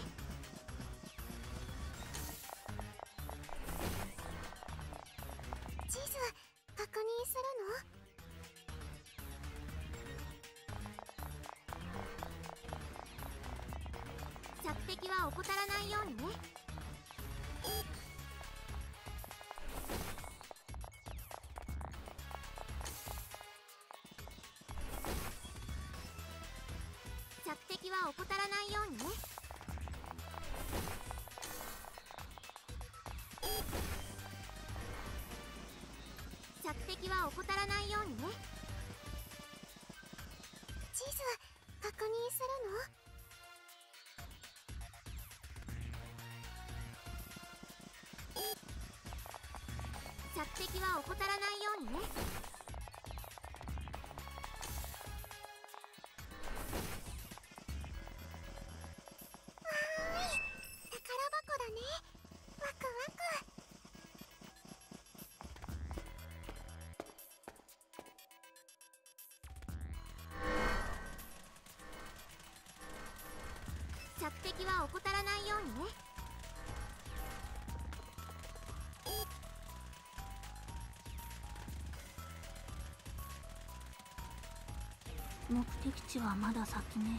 地図確認するの？索敵は怠らないようにね。索敵は怠らないようにね。索敵は怠らないようにね。地図確認するの？索敵は怠らないようにね。宝箱だね。ワクワク。索敵は怠らないようにね。 目的地はまだ先ね。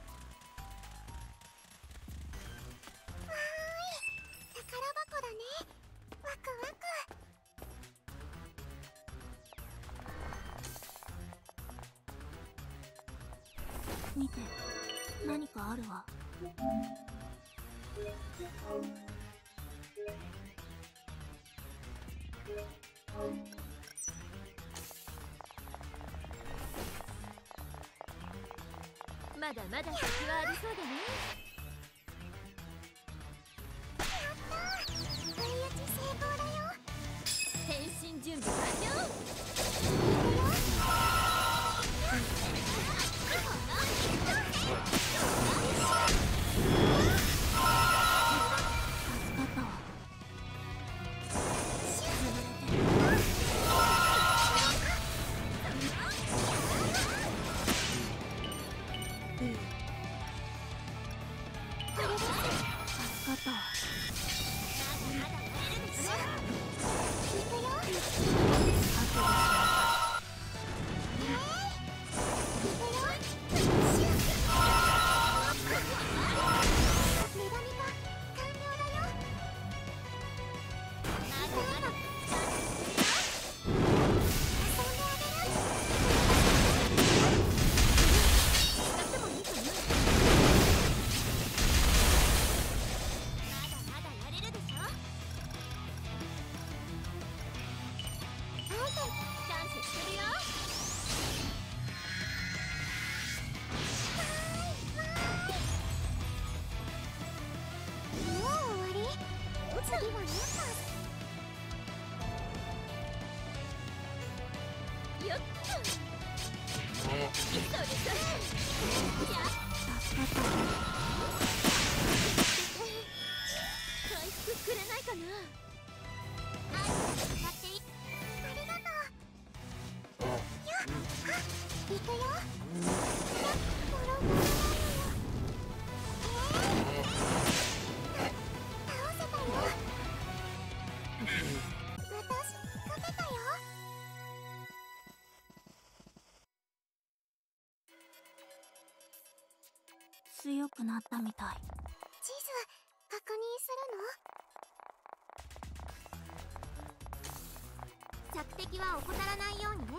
宝箱だね。ワクワク。 見て、何かあるわ。 まだまだ先はありそうだね。 不意打ち成功だよ。 変身準備完了。 助かったわ。助かったわ。強くなったみたい。 地図確認するの？ 索敵は怠らないようにね。わーい、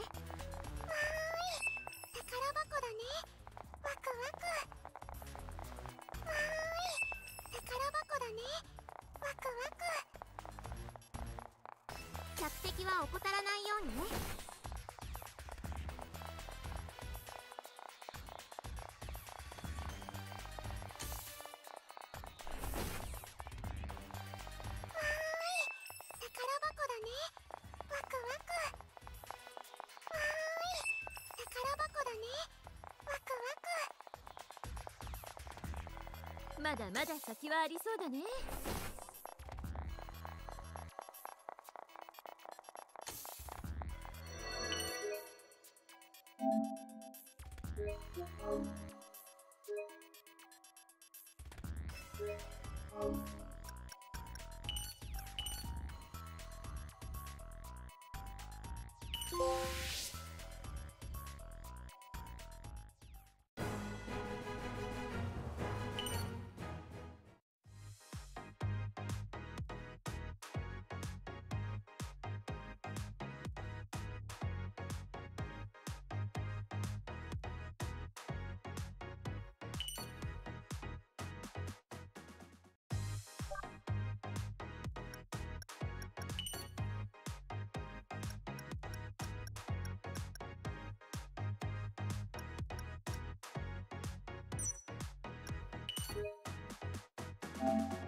宝箱だね。ワクワク。わーい、宝箱だね。ワクワク。索敵は怠らないようにね。 まだまだ先はありそうだね。 うん。